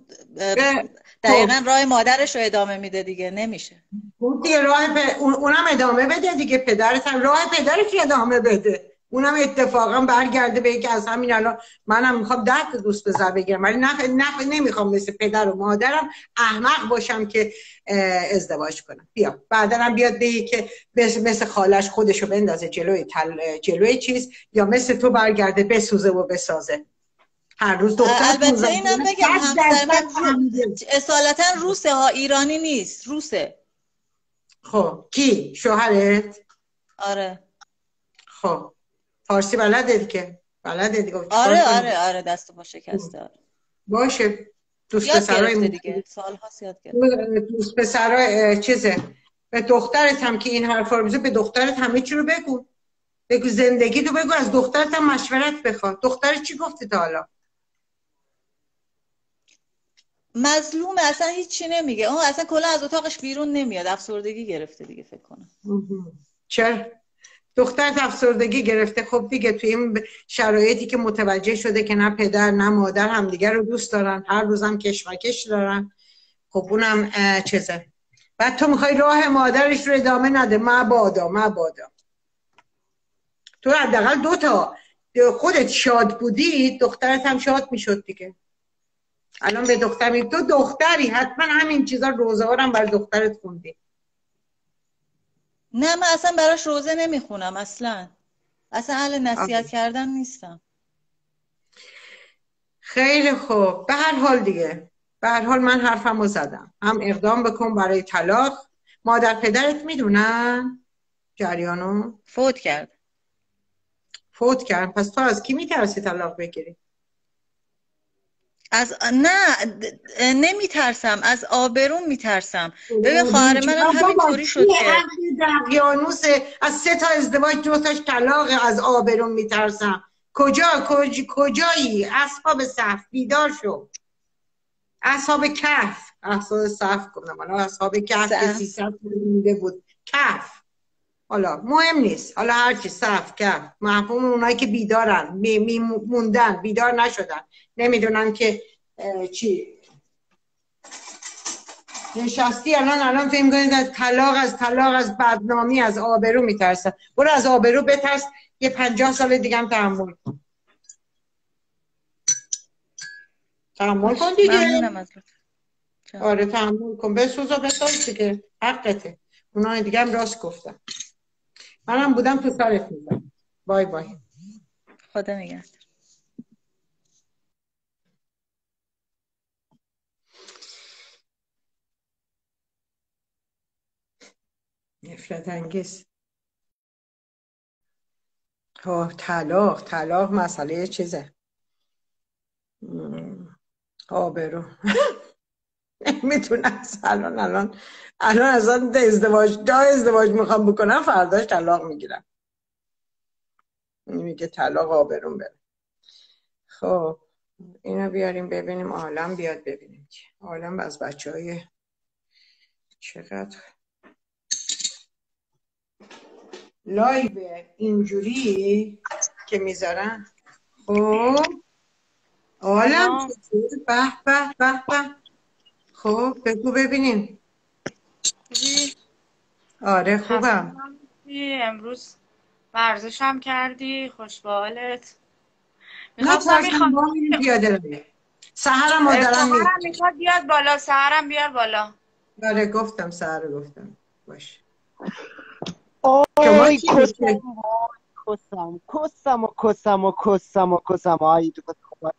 G: دقیقا راه مادرش رو ادامه میده دیگه، نمیشه.
B: خب دیگه راه پ... اونم ادامه بده دیگه، پدرت هم راه پدرش ادامه بده، اونم اتفاقا برگرده به که از همین الان منم میخوام ده تا دوست پسر بگیرم، ولی نه نه نمیخوام مثل پدر و مادرم احمق باشم که ازدواج کنم. بیا بعدن هم بیاد بگه که مثل خالش خودشو بندازه جلوی تل... جلوی چیز، یا مثل تو برگرده بسوزه و بسازه. هر روز دختر
G: البته اینم بگم همسر من اصالتا روسه ها، ایرانی نیست، روسه.
B: خب کی؟ شوهرت؟
G: آره.
B: خب فارسی بلده دیگه؟ بلده دیگه.
G: آره آره آره دست و پا شکسته. آره.
B: باشه. دوست پسرای
G: دیگه سال‌ها یاد گرفت.
B: دوست پسرای چیزه. به دخترت هم که این حرفا رو میزنه، به دخترت همه چی رو بگو. بگو زندگی تو بگو، از دخترت هم مشورت بخواد. دخترت چی گفته تا حالا؟
G: مظلومه، اصلا هیچی نمیگه. اون اصلا کلا از اتاقش بیرون نمیاد، افسردگی گرفته دیگه فکر کنم.
B: چرا؟ دخترت افسردگی گرفته. خب دیگه توی این شرایطی که متوجه شده که نه پدر نه مادر همدیگه رو دوست دارن، هر روزم کشمکش دارن، خب اونم چیزه. بعد تو میخوای راه مادرش رو ادامه نده. مبادا مبادا. تو حداقل دو تا خودت شاد بودی، دخترت هم شاد میشد دیگه. الان به دختر می تو دختری حتما همین چیزا روزه ها هم بر دخترت خوندی.
G: نه من اصلا براش روزه نمیخونم، اصلا اصلا اهل نصیحت کردن نیستم.
B: خیلی خوب. به هر حال دیگه، به هر حال من حرفمو زدم، هم اقدام بکن برای طلاق. مادر پدرت میدونن جریانو؟
G: فوت کرد.
B: فوت کرد. پس تو از کی میترسی طلاق بگیری؟
G: از نه نمیترسم، از آبروم میترسم. ببین خواهر منم همینطوری شد که
B: دقیانوس از سه تا ازدواج دو تاش طلاق، از آبروم میترسم. کجا کج... کجایی؟ اصحاب صف بیدار شو. اصحاب کهف، اصحاب صف کنم حالا اصحاب کهف که سیصد مونده بود کهف، حالا مهم نیست، حالا هرچی صف کهف، مفهوم اونایی که بیدارن می... می موندن بیدار نشدن نمیدونن که چی نشستی الان الان فهم کنید از طلاق، از طلاق، از بدنامی، از آبرو میترسن. برو از آبرو بترس، یه پنجاه سال دیگه هم تحمل کن. تحمل کن دیگه. آره تحمل کن، بسوزا بساز دیگه، حقته. اونا دیگه هم راست گفتن. منم بودم تو سرت میزم. بای بای.
G: خدا نگهدار.
B: نفرت انگیز. ها طلاق طلاق مسئله چیزه، آبرو. میتونم الان الان الان از آن ازدواج دا ازدواج میخوام بکنم فرداش طلاق میگیرم. میگه طلاق آبروم بره. خب اینو بیاریم ببینیم، عالم بیاد ببینیم که عالم از بچه های چقدر لایو اینجوری که میذارن. خب عالم به به به به. خب بگو ببینیم. آره خوبم.
D: امروز ورزشم کردی؟ خوش به حالت.
B: میخواستم میخوام پیاده روی سحرم مادرم
D: میخواد بیاد بالا. سحرم بیار بالا.
B: آره گفتم سحر گفتم باش.
H: آی کسم کسم کسم و کسم و کسم و کسم آی تو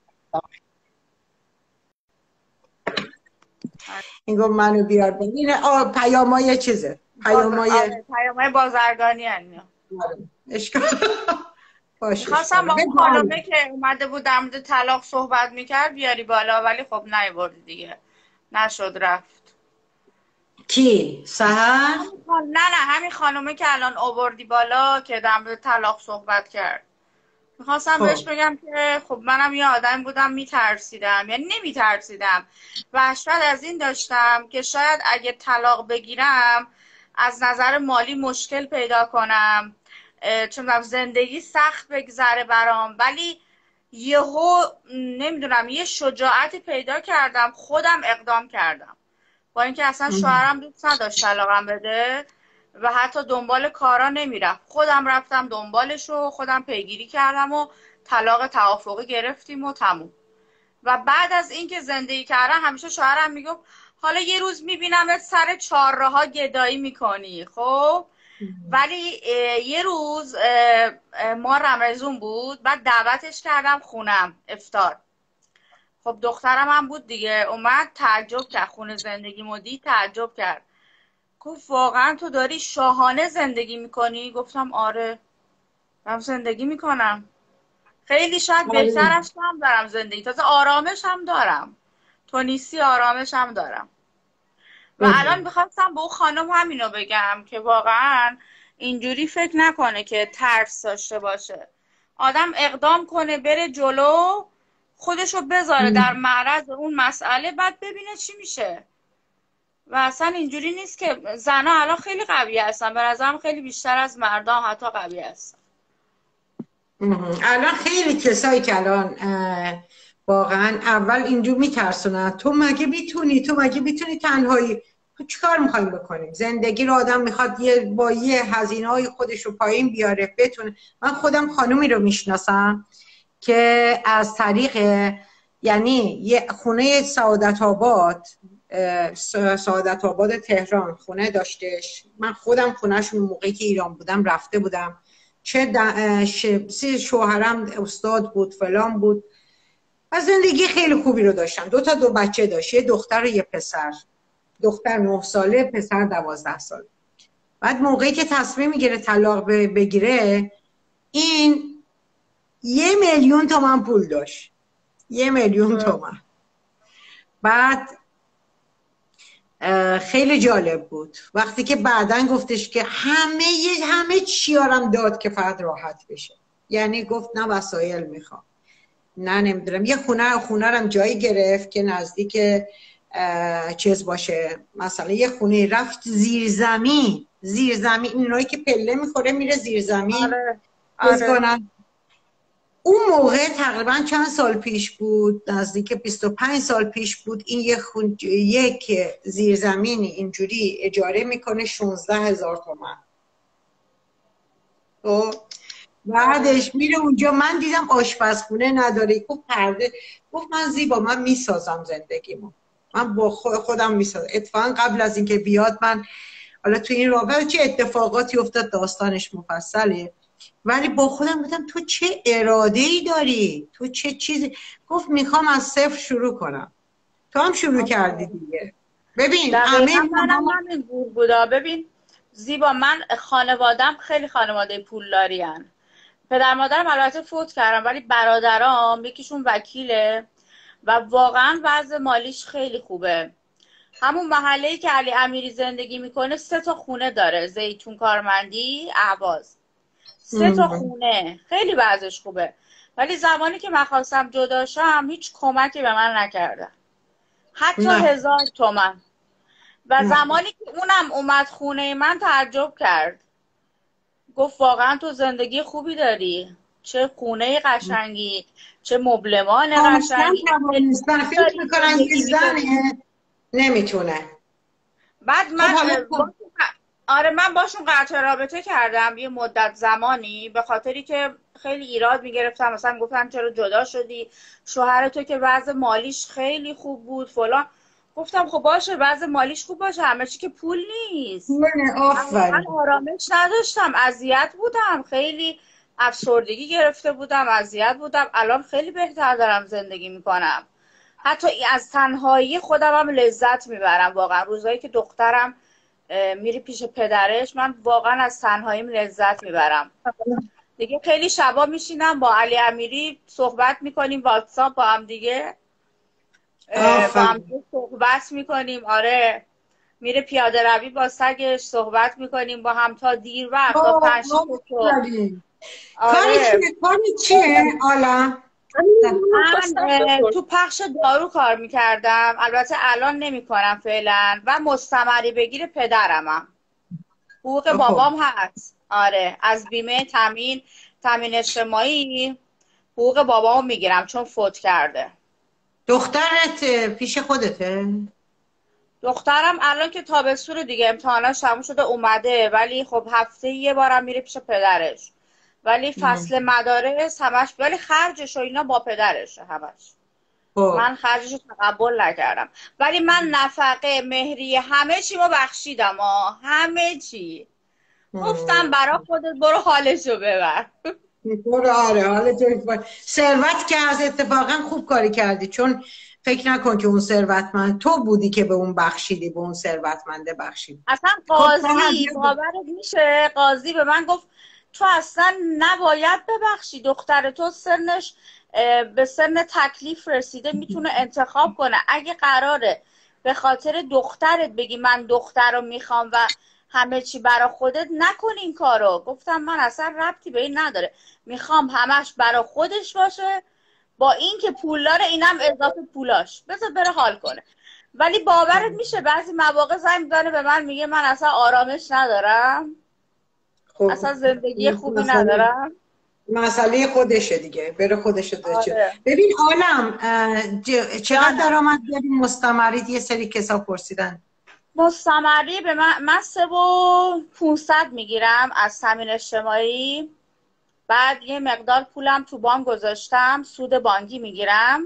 B: این گفت منو بیار بالا. این پیامای چیزه، پیامای
D: پیامای بازرگانی هن.
B: اشکال باشه.
D: خواستم با اون خانومه که اومده بود در مورد طلاق صحبت میکرد بیاری بالا، ولی خب نیاوردی دیگه، نشد رفت.
B: کی؟ سحر؟
D: نه نه همین خانومه که الان آوردی بالا که در مورد طلاق صحبت کرد. میخواستم بهش بگم که خب منم یه آدم بودم میترسیدم، یعنی نمیترسیدم، وحشت از این داشتم که شاید اگه طلاق بگیرم از نظر مالی مشکل پیدا کنم، چون زندگی سخت بگذره برام، ولی یهو نمیدونم یه شجاعتی پیدا کردم، خودم اقدام کردم، با اینکه اصلا شوهرم دوست نداشت طلاقم بده و حتی دنبال کارا نمیرفت، خودم رفتم دنبالش و خودم پیگیری کردم و طلاق توافقی گرفتیم و تموم. و بعد از اینکه زندگی کردم همیشه شوهرم میگفت حالا یه روز میبینمت سر چهارراه گدایی میکنی، خب ولی یه روز ما رمضون بود، بعد دعوتش کردم خونم افطار. خب دخترم هم بود دیگه، اومد تعجب کرد، خونه زندگی مدی تعجب کرد، گفت واقعا تو داری شاهانه زندگی میکنی؟ گفتم آره من زندگی میکنم، خیلی شاید بهترش هم دارم زندگی، تازه آرامش هم دارم، تو نیستی آرامش هم دارم. و الان میخواستم به اون خانم همینو بگم که واقعا اینجوری فکر نکنه که ترس داشته باشه، آدم اقدام کنه بره جلو، خودشو بذاره در معرض اون مسئله، بعد ببینه چی میشه. و اصلا اینجوری نیست که زنها الان خیلی قوی هستن، به نظرم خیلی بیشتر از مردان حتی قوی هستن.
B: الان خیلی کسایی که الان واقعا اول اینجور میترسونن، تو مگه میتونی تو مگه میتونی تنهایی، چیکار میخوایم بکنیم؟ زندگی رو آدم میخواد یه با یه هزینه های خودش رو پایین بیاره بتونه. من خودم خانومی رو میشناسم که از طریق یعنی یه خونه سعادت آباد سعادت آباد تهران خونه داشتش، من خودم خونهشون موقعی که ایران بودم رفته بودم، چه سی شوهرم استاد بود فلان بود، از زندگی خیلی خوبی رو داشتم، دو تا دو بچه داشت، یه دختر و یه پسر، دختر نه ساله پسر دوازده ساله. بعد موقعی که تصمیم میگیره طلاق بگیره، این یه میلیون تومن پول داشت، یه میلیون تومن. بعد خیلی جالب بود وقتی که بعدن گفتش که همه همه چیارم داد که فقط راحت بشه. یعنی گفت نه وسایل میخوام، نه نمیدونم یه خونه خونه رم جایی گرفت که نزدیک چیز باشه، مثلا یه خونه رفت زیر زمین، زیر زمین اینایی که پله میخوره میره زیر زمین.
D: آره. آره.
B: اون موقع تقریبا چند سال پیش بود، نزدیک بیست و پنج سال پیش بود، این یک خون... یک زیرزمینی اینجوری اجاره میکنه شانزده هزار تومان. خب بعدش میره اونجا، من دیدم آشپزخونه نداره، گفت پرده، گفت من زیبا من میسازم زندگیمو، من با خودم میسازم. اتفاقا قبل از اینکه بیاد من حالا تو این رابطه چه اتفاقاتی افتاد داستانش مفصله، ولی با خودم گفتم تو چه اراده‌ای داری، تو چه چیزی. گفت میخوام از صفر شروع کنم. تو هم شروع کردی دیگه. ببین همه
D: منم همین گور بودا. ببین زیبا، من خانوادم خیلی خانواده پولداری ان. پدر مادرم البته فوت کردن ولی برادرام یکیشون وکیله و واقعا وضع مالیش خیلی خوبه. همون محله‌ای که علی امیری زندگی میکنه سه تا خونه داره، زیتون، کارمندی، اهواز. سه تا خونه، خیلی وضعش خوبه. ولی زمانی که من خواستم جدا شم هیچ کمکی به من نکردن، حتی نه. هزار تومن. و نه. زمانی که اونم اومد خونه من تعجب کرد، گفت واقعا تو زندگی خوبی داری، چه خونه قشنگی، چه مبلمان قشنگی.
B: فکر میکنن یه زنه نمیتونه.
D: بعد من با... آره من باشون قطع رابطه کردم یه مدت زمانی، به خاطری که خیلی ایراد میگرفتم، مثلا گفتن چرا جدا شدی، شوهر تو که وضع مالیش خیلی خوب بود فلان. گفتم خب باشه وضع مالیش خوب باشه، همه چی که پول نیست. من آرامش نداشتم، اذیت بودم، خیلی افسردگی گرفته بودم، اذیت بودم. الان خیلی بهتر دارم زندگی میکنم، حتی از تنهایی خودم هم لذت میبرم. واقعا روزایی که دخترم میری پیش پدرش، من واقعا از تنهاییم لذت میبرم دیگه. خیلی شبا میشینم با علی امیری صحبت میکنیم، واتساپ با هم دیگه با هم دیگه صحبت میکنیم. آره میره پیاده روی با سگش صحبت میکنیم با هم تا دیر وقت، تا پنج صبح.
B: کاری چیه؟ کاری چیه؟ حالا
D: من تو پخش دارو کار میکردم، البته الان نمیکنم فعلا، و مستمری بگیر پدرمم، حقوق بابام هست. آره از بیمه تامین تامین اجتماعی حقوق بابامو میگیرم چون فوت کرده.
B: دخترت پیش خودته؟
D: دخترم الان که تابستون دیگه امتحاناش تموم شده اومده، ولی خب هفته یه بارم میره پیش پدرش، ولی فصل مدارس همش، ولی خرجش و اینا با پدرشه همش. من خرجش رو تقبل نکردم، ولی من نفقه، مهری، همه چی ما بخشیدم. ها همه چی گفتم برا خودت برو حالشو ببر.
B: برو. آره حالتو ببر. ثروت که از اتفاقا خوب کاری کردی، چون فکر نکن که اون ثروتمند تو بودی که به اون بخشیدی، به اون ثروتمنده بخشیدی.
D: اصلا قاضی باورت میشه، قاضی به من گفت تو اصلا نباید ببخشی، دختر تو سنش به سن تکلیف رسیده، میتونه انتخاب کنه. اگه قراره به خاطر دخترت بگی من دختر رو میخوام و همه چی برا خودت، نکن این کارو. گفتم من اصلا ربطی به این نداره، میخوام همش برا خودش باشه، با این که پول داره اینم اضافه پولاش، بذار بره حال کنه. ولی باورت میشه بعضی مواقع زنگ میزنه به من میگه من اصلا آرامش ندارم، خب. اصلا زندگی خوبی مسئله ندارم.
B: مسئله خودشه دیگه، بره خودش داره. آره. ببین عالم چقدر درآمد داری مستمرید؟ یه سری کسا پرسیدن.
D: مستمری به من من سه و پونصد میگیرم از تامین اجتماعی، بعد یه مقدار پولم تو بانک گذاشتم، سود بانکی میگیرم،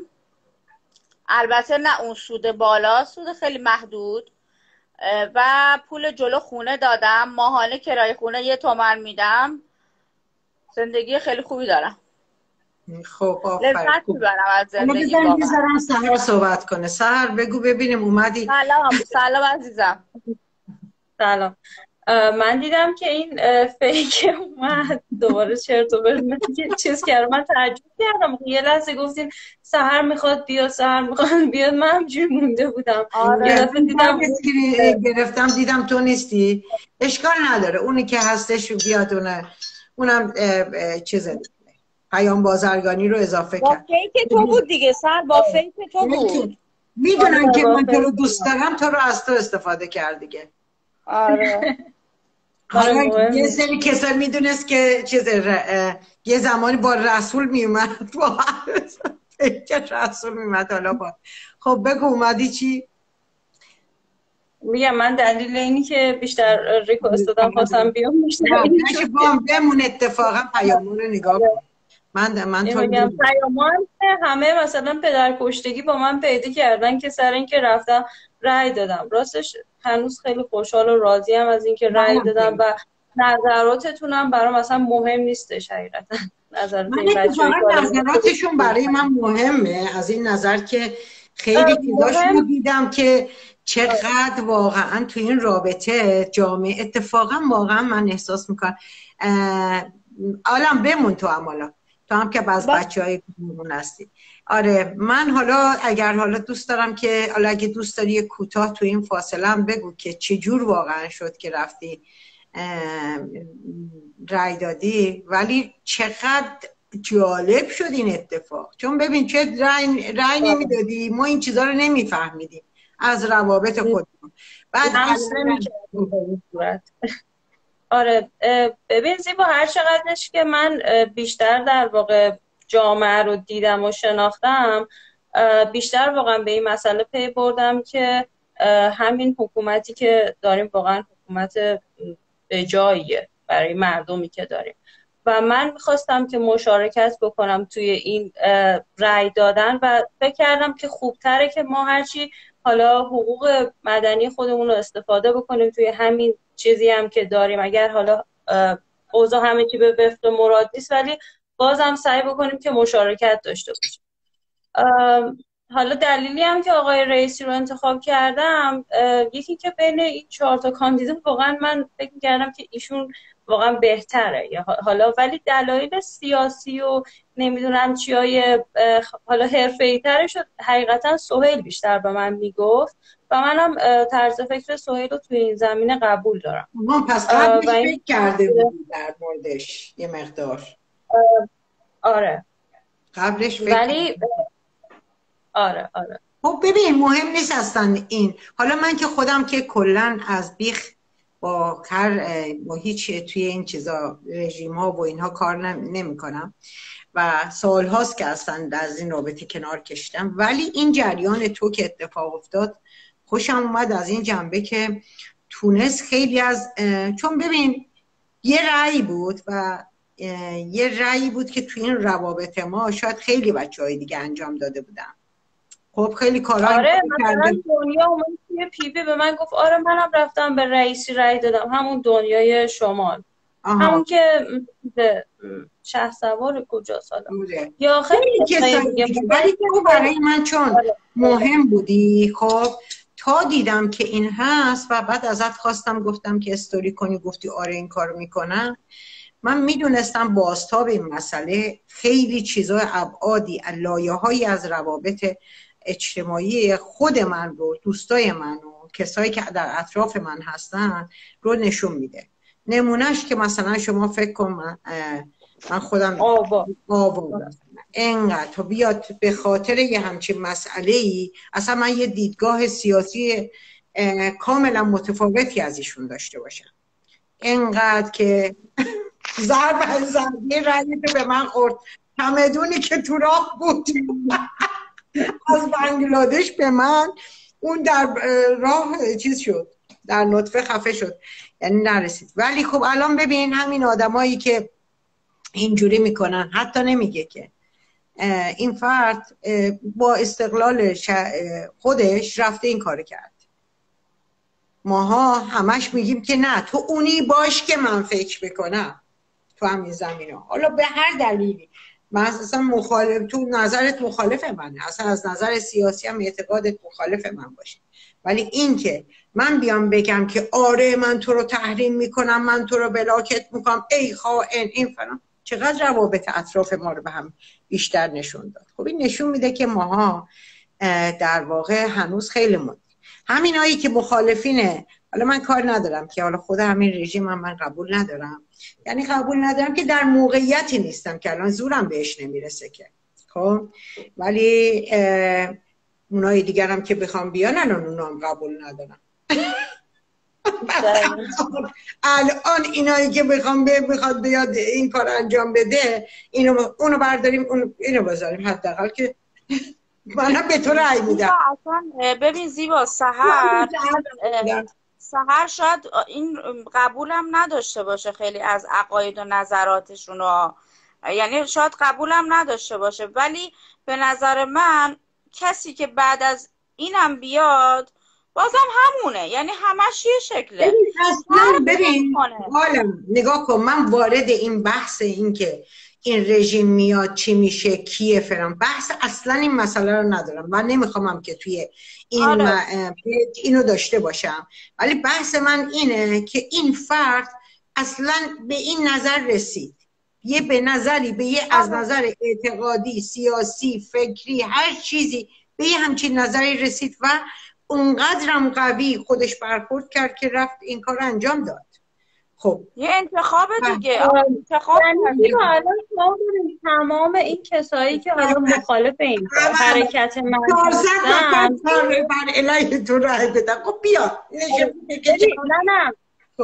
D: البته نه اون سود بالا، سود خیلی محدود، و پول جلو خونه دادم، ماهانه کرایه خونه یه تومن میدم، زندگی خیلی خوبی دارم.
B: خب
D: لذت میبرم از زندگی.
B: ما بذارم سهر صحبت کنه. سهر بگو ببینیم اومدی.
D: سلام. سلام عزیزم.
I: سلام. من دیدم که این فیک اومد دوباره چرت و پرت چیز کرد. من تعجب کردم، یه لحظه گفتین سحر میخواد بیاد سحر میخواد بیاد، من همجوری مونده بودم. یه دفعه دیدم
B: گرفتم دیدم تو نیستی، اشکال نداره، اونی که هستش بیاد، اونه اونم چیزه پیام بازرگانی رو اضافه کرد.
C: با فیک تو بود دیگه سر، با فیک تو بود.
B: میدونم که من تو رو دوست دارم، تو رو از تو استفاده کرد دیگه.
C: آره.
B: حالا یه سری کسا میدونست که چیز یه زمانی با رسول میومد، با فیک رسول میومد. حالا با خب بگو اومدی چی؟
I: میگم من دلیل اینی که بیشتر ریکوست دادم خواستم بیام بیشتر
B: نشه بام بمون اتفاقا پیامون رو نگاه کن. من من تو
I: میگم پیامان همه مثلا پدر کشتگی با من پیدا کردن که سر اینکه رفتم رأی دادم. راستش هنوز خیلی خوشحال و راضی ام از اینکه رأی دادم و نظراتتونم برام مثلا مهم نیستش حقیقتا. نظرات این بچه‌ها
B: نظراتشون برای من مهمه، از این نظر که خیلی چیزاشون دیدم که چقدر واقعا تو این رابطه جامعه اتفاقا واقعا من احساس میکنم عالم بمون تو عمالا تو هم که باز بچه های کنمون هستی. آره من حالا اگر حالا دوست دارم که حالا اگه دوست داری یه کوتاه تو این فاصله هم بگو که چجور واقعا شد که رفتی رای دادی، ولی چقدر جالب شد این اتفاق. چون ببین چه رای, رای نمیدادی ما این چیزا رو نمیفهمیدیم از روابط خودمون. بعد
I: آره ببین زیبا، هر چقدرش که من بیشتر در واقع جامعه رو دیدم و شناختم، بیشتر واقعا به این مسئله پی بردم که همین حکومتی که داریم واقعا حکومت به جاییه برای مردمی که داریم و من میخواستم که مشارکت بکنم توی این رأی دادن و فکر کردم که خوبتره که ما هرچی حالا حقوق مدنی خودمون رو استفاده بکنیم توی همین چیزی هم که داریم، اگر حالا اوضاع همه چی به وفق مراد نیست ولی بازم سعی بکنیم که مشارکت داشته باشیم. حالا دلیلی هم که آقای رئیسی رو انتخاب کردم یکی که بین این چهار تا کاندیدا واقعا من فکر کردم که ایشون واقعا بهتره، حالا ولی دلایل سیاسی و نمیدونم چیای حالا حرفه‌ای ترش حقیقتا سهیل بیشتر به من میگفت و منم طرز فکر سهیل رو توی این زمینه قبول دارم.
B: ما پس قبلش فکر کرده بودی در موردش یه مقدار.
I: آره
B: قبلش فکر
I: ولی آره آره
B: خب ببین مهم نیست اصلا این. حالا من که خودم که کلا از بیخ با هر با هیچ توی این چیزا رژیم ها و اینها کار نمی کنم و سال هاست که اصلا از این رابطه کنار کشیدم، ولی این جریان تو که اتفاق افتاد خوشم اومد از این جنبه که تونست خیلی از چون ببین یه رأی بود و یه رأی بود که توی این روابط ما شاید خیلی بچه های دیگه انجام داده بودن. خب خیلی کارا
I: آره مثلا دنیا اومد توی پیوی به من گفت آره منم رفتم به رئیسی رأی دادم، همون دنیای شمال. آها. همون که به شهسوار کجا سالم
B: بوده.
I: یا خیلی
B: کسایی دیگه، ولی تو برای من چون مهم بودی خب تا دیدم که این هست و بعد ازت خواستم گفتم که استوری کنی، گفتی آره این کارو میکنم. من میدونستم بازتاب این مسئله خیلی چیزای ابعادی لایه‌هایی از روابط اجتماعی خود من رو، دوستای من و کسایی که در اطراف من هستن رو نشون میده. نمونهش که مثلا شما فکر کن من, من خودم
I: آوا
B: آوا اینقدر تو بیاد به خاطر یه همچین مسئله ای اصلا من یه دیدگاه سیاسی کاملا متفاوتی از ایشون داشته باشم، اینقدر که ضرب ضربه رأیت به من خورد، چمدونی که تو راه بود از بنگلادش به من اون در راه چیز شد، در نطفه خفه شد، یعنی نرسید. ولی خب الان ببین همین آدمایی که اینجوری میکنن، حتی نمیگه که این فرد با استقلال خودش رفته این کار کرد. ماها همش میگیم که نه تو اونی باش که من فکر بکنم تو همین زمینه، حالا به هر دلیلی من اصلا مخالف، تو نظرت مخالف منه، اصلا از نظر سیاسی هم اعتقادت مخالف من باشه، ولی این که من بیام بگم که آره من تو رو تحریم میکنم، من تو رو بلاکت میکنم، ای خائن این فلان، چقدر روابط اطراف ما رو به هم بیشتر نشون داد. خب این نشون میده که ماها در واقع هنوز خیلی موندیم. همینایی که مخالفینه، حالا من کار ندارم که حالا خود همین رژیم هم من قبول ندارم، یعنی قبول ندارم که در موقعیتی نیستم که الان زورم بهش نمیرسه که، خب ولی اونای دیگرم که بخوام بیان الان اونا هم قبول ندارم. الان اینایی که بخوام بخواد بیاد این کار انجام بده، اینو اونو برداریم اون اینو بذاریم، حداقل که منم به تو رأی میدم.
D: ببین زیبا، سحر سحر شاید این قبولم نداشته باشه خیلی از عقاید و نظراتشون، یعنی شاید قبولم نداشته باشه، ولی به نظر من کسی که بعد از اینم بیاد بازم همونه، یعنی همش یه شکله.
B: ببین اصلا ببین حالا نگاه کن، من وارد این بحث این که این رژیم میاد چی میشه کیه فلان بحث اصلا این مسئله رو ندارم، من نمیخوامم که توی این آره. م... اینو داشته باشم، ولی بحث من اینه که این فرد اصلا به این نظر رسید، یه به نظری به یه از نظر اعتقادی سیاسی فکری هر چیزی به یه همچین نظری رسید و اونقدرم قوی خودش برخورد کرد که رفت این کار انجام داد. خب
D: یه انتخاب دیگه، انتخاب
I: الان شما ببینید تمام این کسایی که حالا مخالف این حرکت من هستن
B: بر علیه تو راه بدن. خب بیا
I: نه نه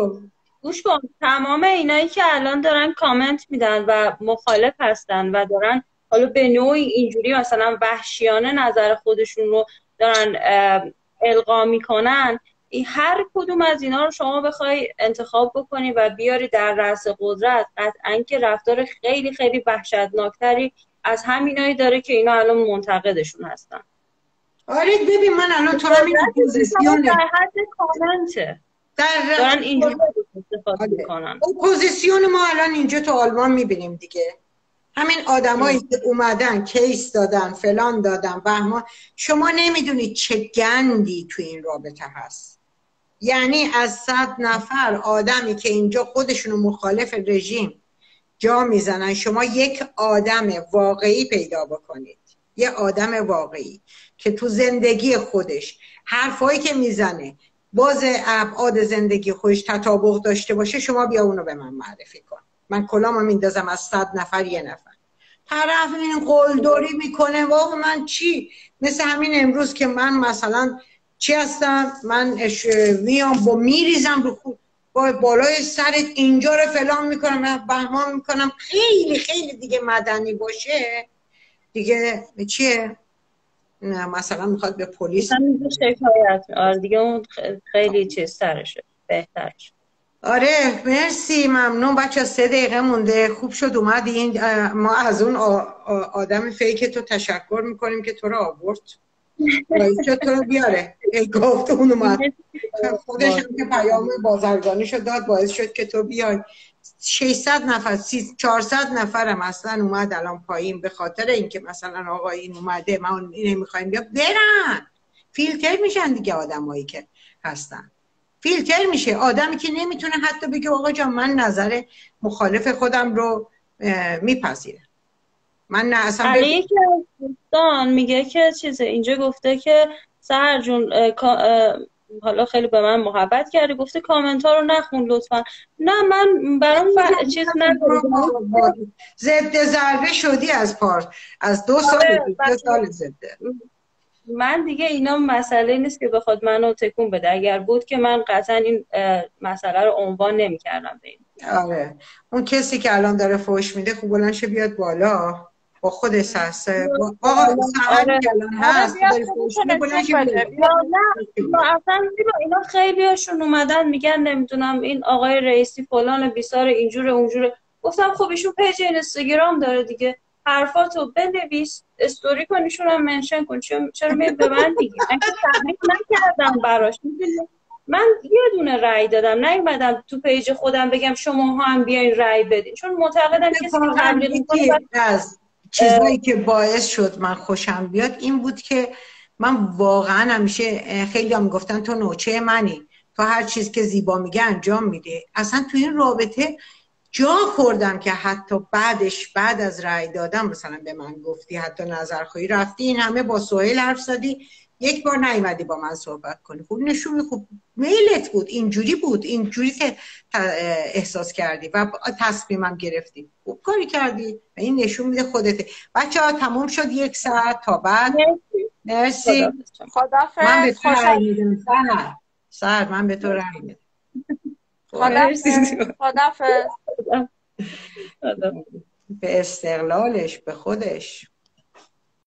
I: گوش کن، تمام اینایی که الان دارن کامنت میدن و مخالف هستن و دارن حالا به نوعی اینجوری مثلا وحشیانه نظر خودشون رو دارن القا میکنن، هر کدوم از اینا رو شما بخوای انتخاب بکنی و بیاری در رأس قدرت، قطعاً که رفتار خیلی خیلی وحشتناکتری از همینایی داره که اینا الان منتقدشون هستن.
B: آره ببین من الان تو رو میگم پوزیسیون
I: در حد کامنته دارن اینجوری استفاده میکنن.
B: پوزیسیون ما الان اینجا تو آلمان میبینیم دیگه، همین آدمایی که اومدن کیس دادن فلان دادن بهمان، شما نمیدونید چه گندی تو این رابطه هست. یعنی از صد نفر آدمی که اینجا خودشونو مخالف رژیم جا میزنن، شما یک آدم واقعی پیدا بکنید، یه آدم واقعی که تو زندگی خودش حرفایی که میزنه باز ابعاد زندگی خودش تطابق داشته باشه، شما بیا اونو به من معرفی کن. من کلامو میندازم از صد نفر یه نفر. طرف این قلدری میکنه واقعا من چی؟ مثل همین امروز که من مثلا چی هستم؟ من میام با میریزم رو خود با بالای سرت اینجا رو فلان میکنم بهمان میکنم، خیلی خیلی دیگه مدنی باشه دیگه چیه؟ نه مثلا میخواد به پلیس
I: شکایت. آره دیگه اون خیلی چیز سرشه بهتر شد.
B: آره مرسی ممنون بچه، سه دقیقه مونده، خوب شد اومدین. ما از اون آدم فیک تو تشکر میکنیم که تو رو آورد که تو رو بیاره گفت اون اومد، خودش هم که پیام بازرگانی شد داد باعث شد که تو بیای. ششصد نفر چهارصد نفر هم اصلا اومد الان پایین به خاطر اینکه مثلا آقا این اومده ما اینو میخوایم بیا برن، فیلتر میشن دیگه آدمایی که هستن، فیلتر میشه. آدمی که نمیتونه حتی بگه آقا جان من نظر مخالف خودم رو میپذیره. من نه اصلا
I: علی یکی از دوستان میگه که چیزه اینجا گفته که سحر جون حالا خیلی به من محبت کرده، گفته کامنت ها رو نخون لطفا. نه من برام ف... چیز ندارم.
B: ضد ضربه شدی از پار از دو سال دو سال ضده.
I: من دیگه اینا مسئله نیست که بخواد منو تکون بده، اگر بود که من قطعا این مسئله رو عنوان نمی‌کردم به این.
B: آره اون کسی که الان داره فوش میده خوب بلند شه بیاد بالا با خود سسه آقا سحر که الان هست داره فوش میده بلند شه بیاد.
I: نه اصلا اینا خیلی هاشون اومدن میگن نمیدونم این آقای رئیسی فلان بیسار اینجوره اونجوره. گفتم خب ایشون پیج اینستاگرام داره دیگه، حرفاتو بنویس استوری کنیشون هم منشن کن، چرا می به من دیگه؟ من که تحریک نکردم براش، من یه دونه رأی دادم، نیومدم تو پیج خودم بگم شما هم بیاین رأی بدین، چون معتقدم کسی که تبلیغ میکنه
B: از چیزایی که باعث شد من خوشم بیاد این بود که من واقعا همیشه خیلی هم میگفتن تو نوچه منی، تو هر چیز که زیبا میگه انجام میده. اصلا تو این رابطه جا خوردم که حتی بعدش بعد از رأی دادم مثلا به من گفتی حتی نظرخواهی رفتی این همه با سهیل حرف زدی، یک بار نیومدی با من صحبت کنی. خب نشون خوب میلت بود، اینجوری بود، اینجوری که احساس کردی و تصمیمم گرفتی، خوب کاری کردی و این نشون میده خودته. بچه ها تموم شد یک ساعت تا بعد. مرسی.
D: خدافظ.
B: من به تو رأی میدم سر سر من به تو رأی میدم.
D: خدافظ.
B: به استقلالش به خودش.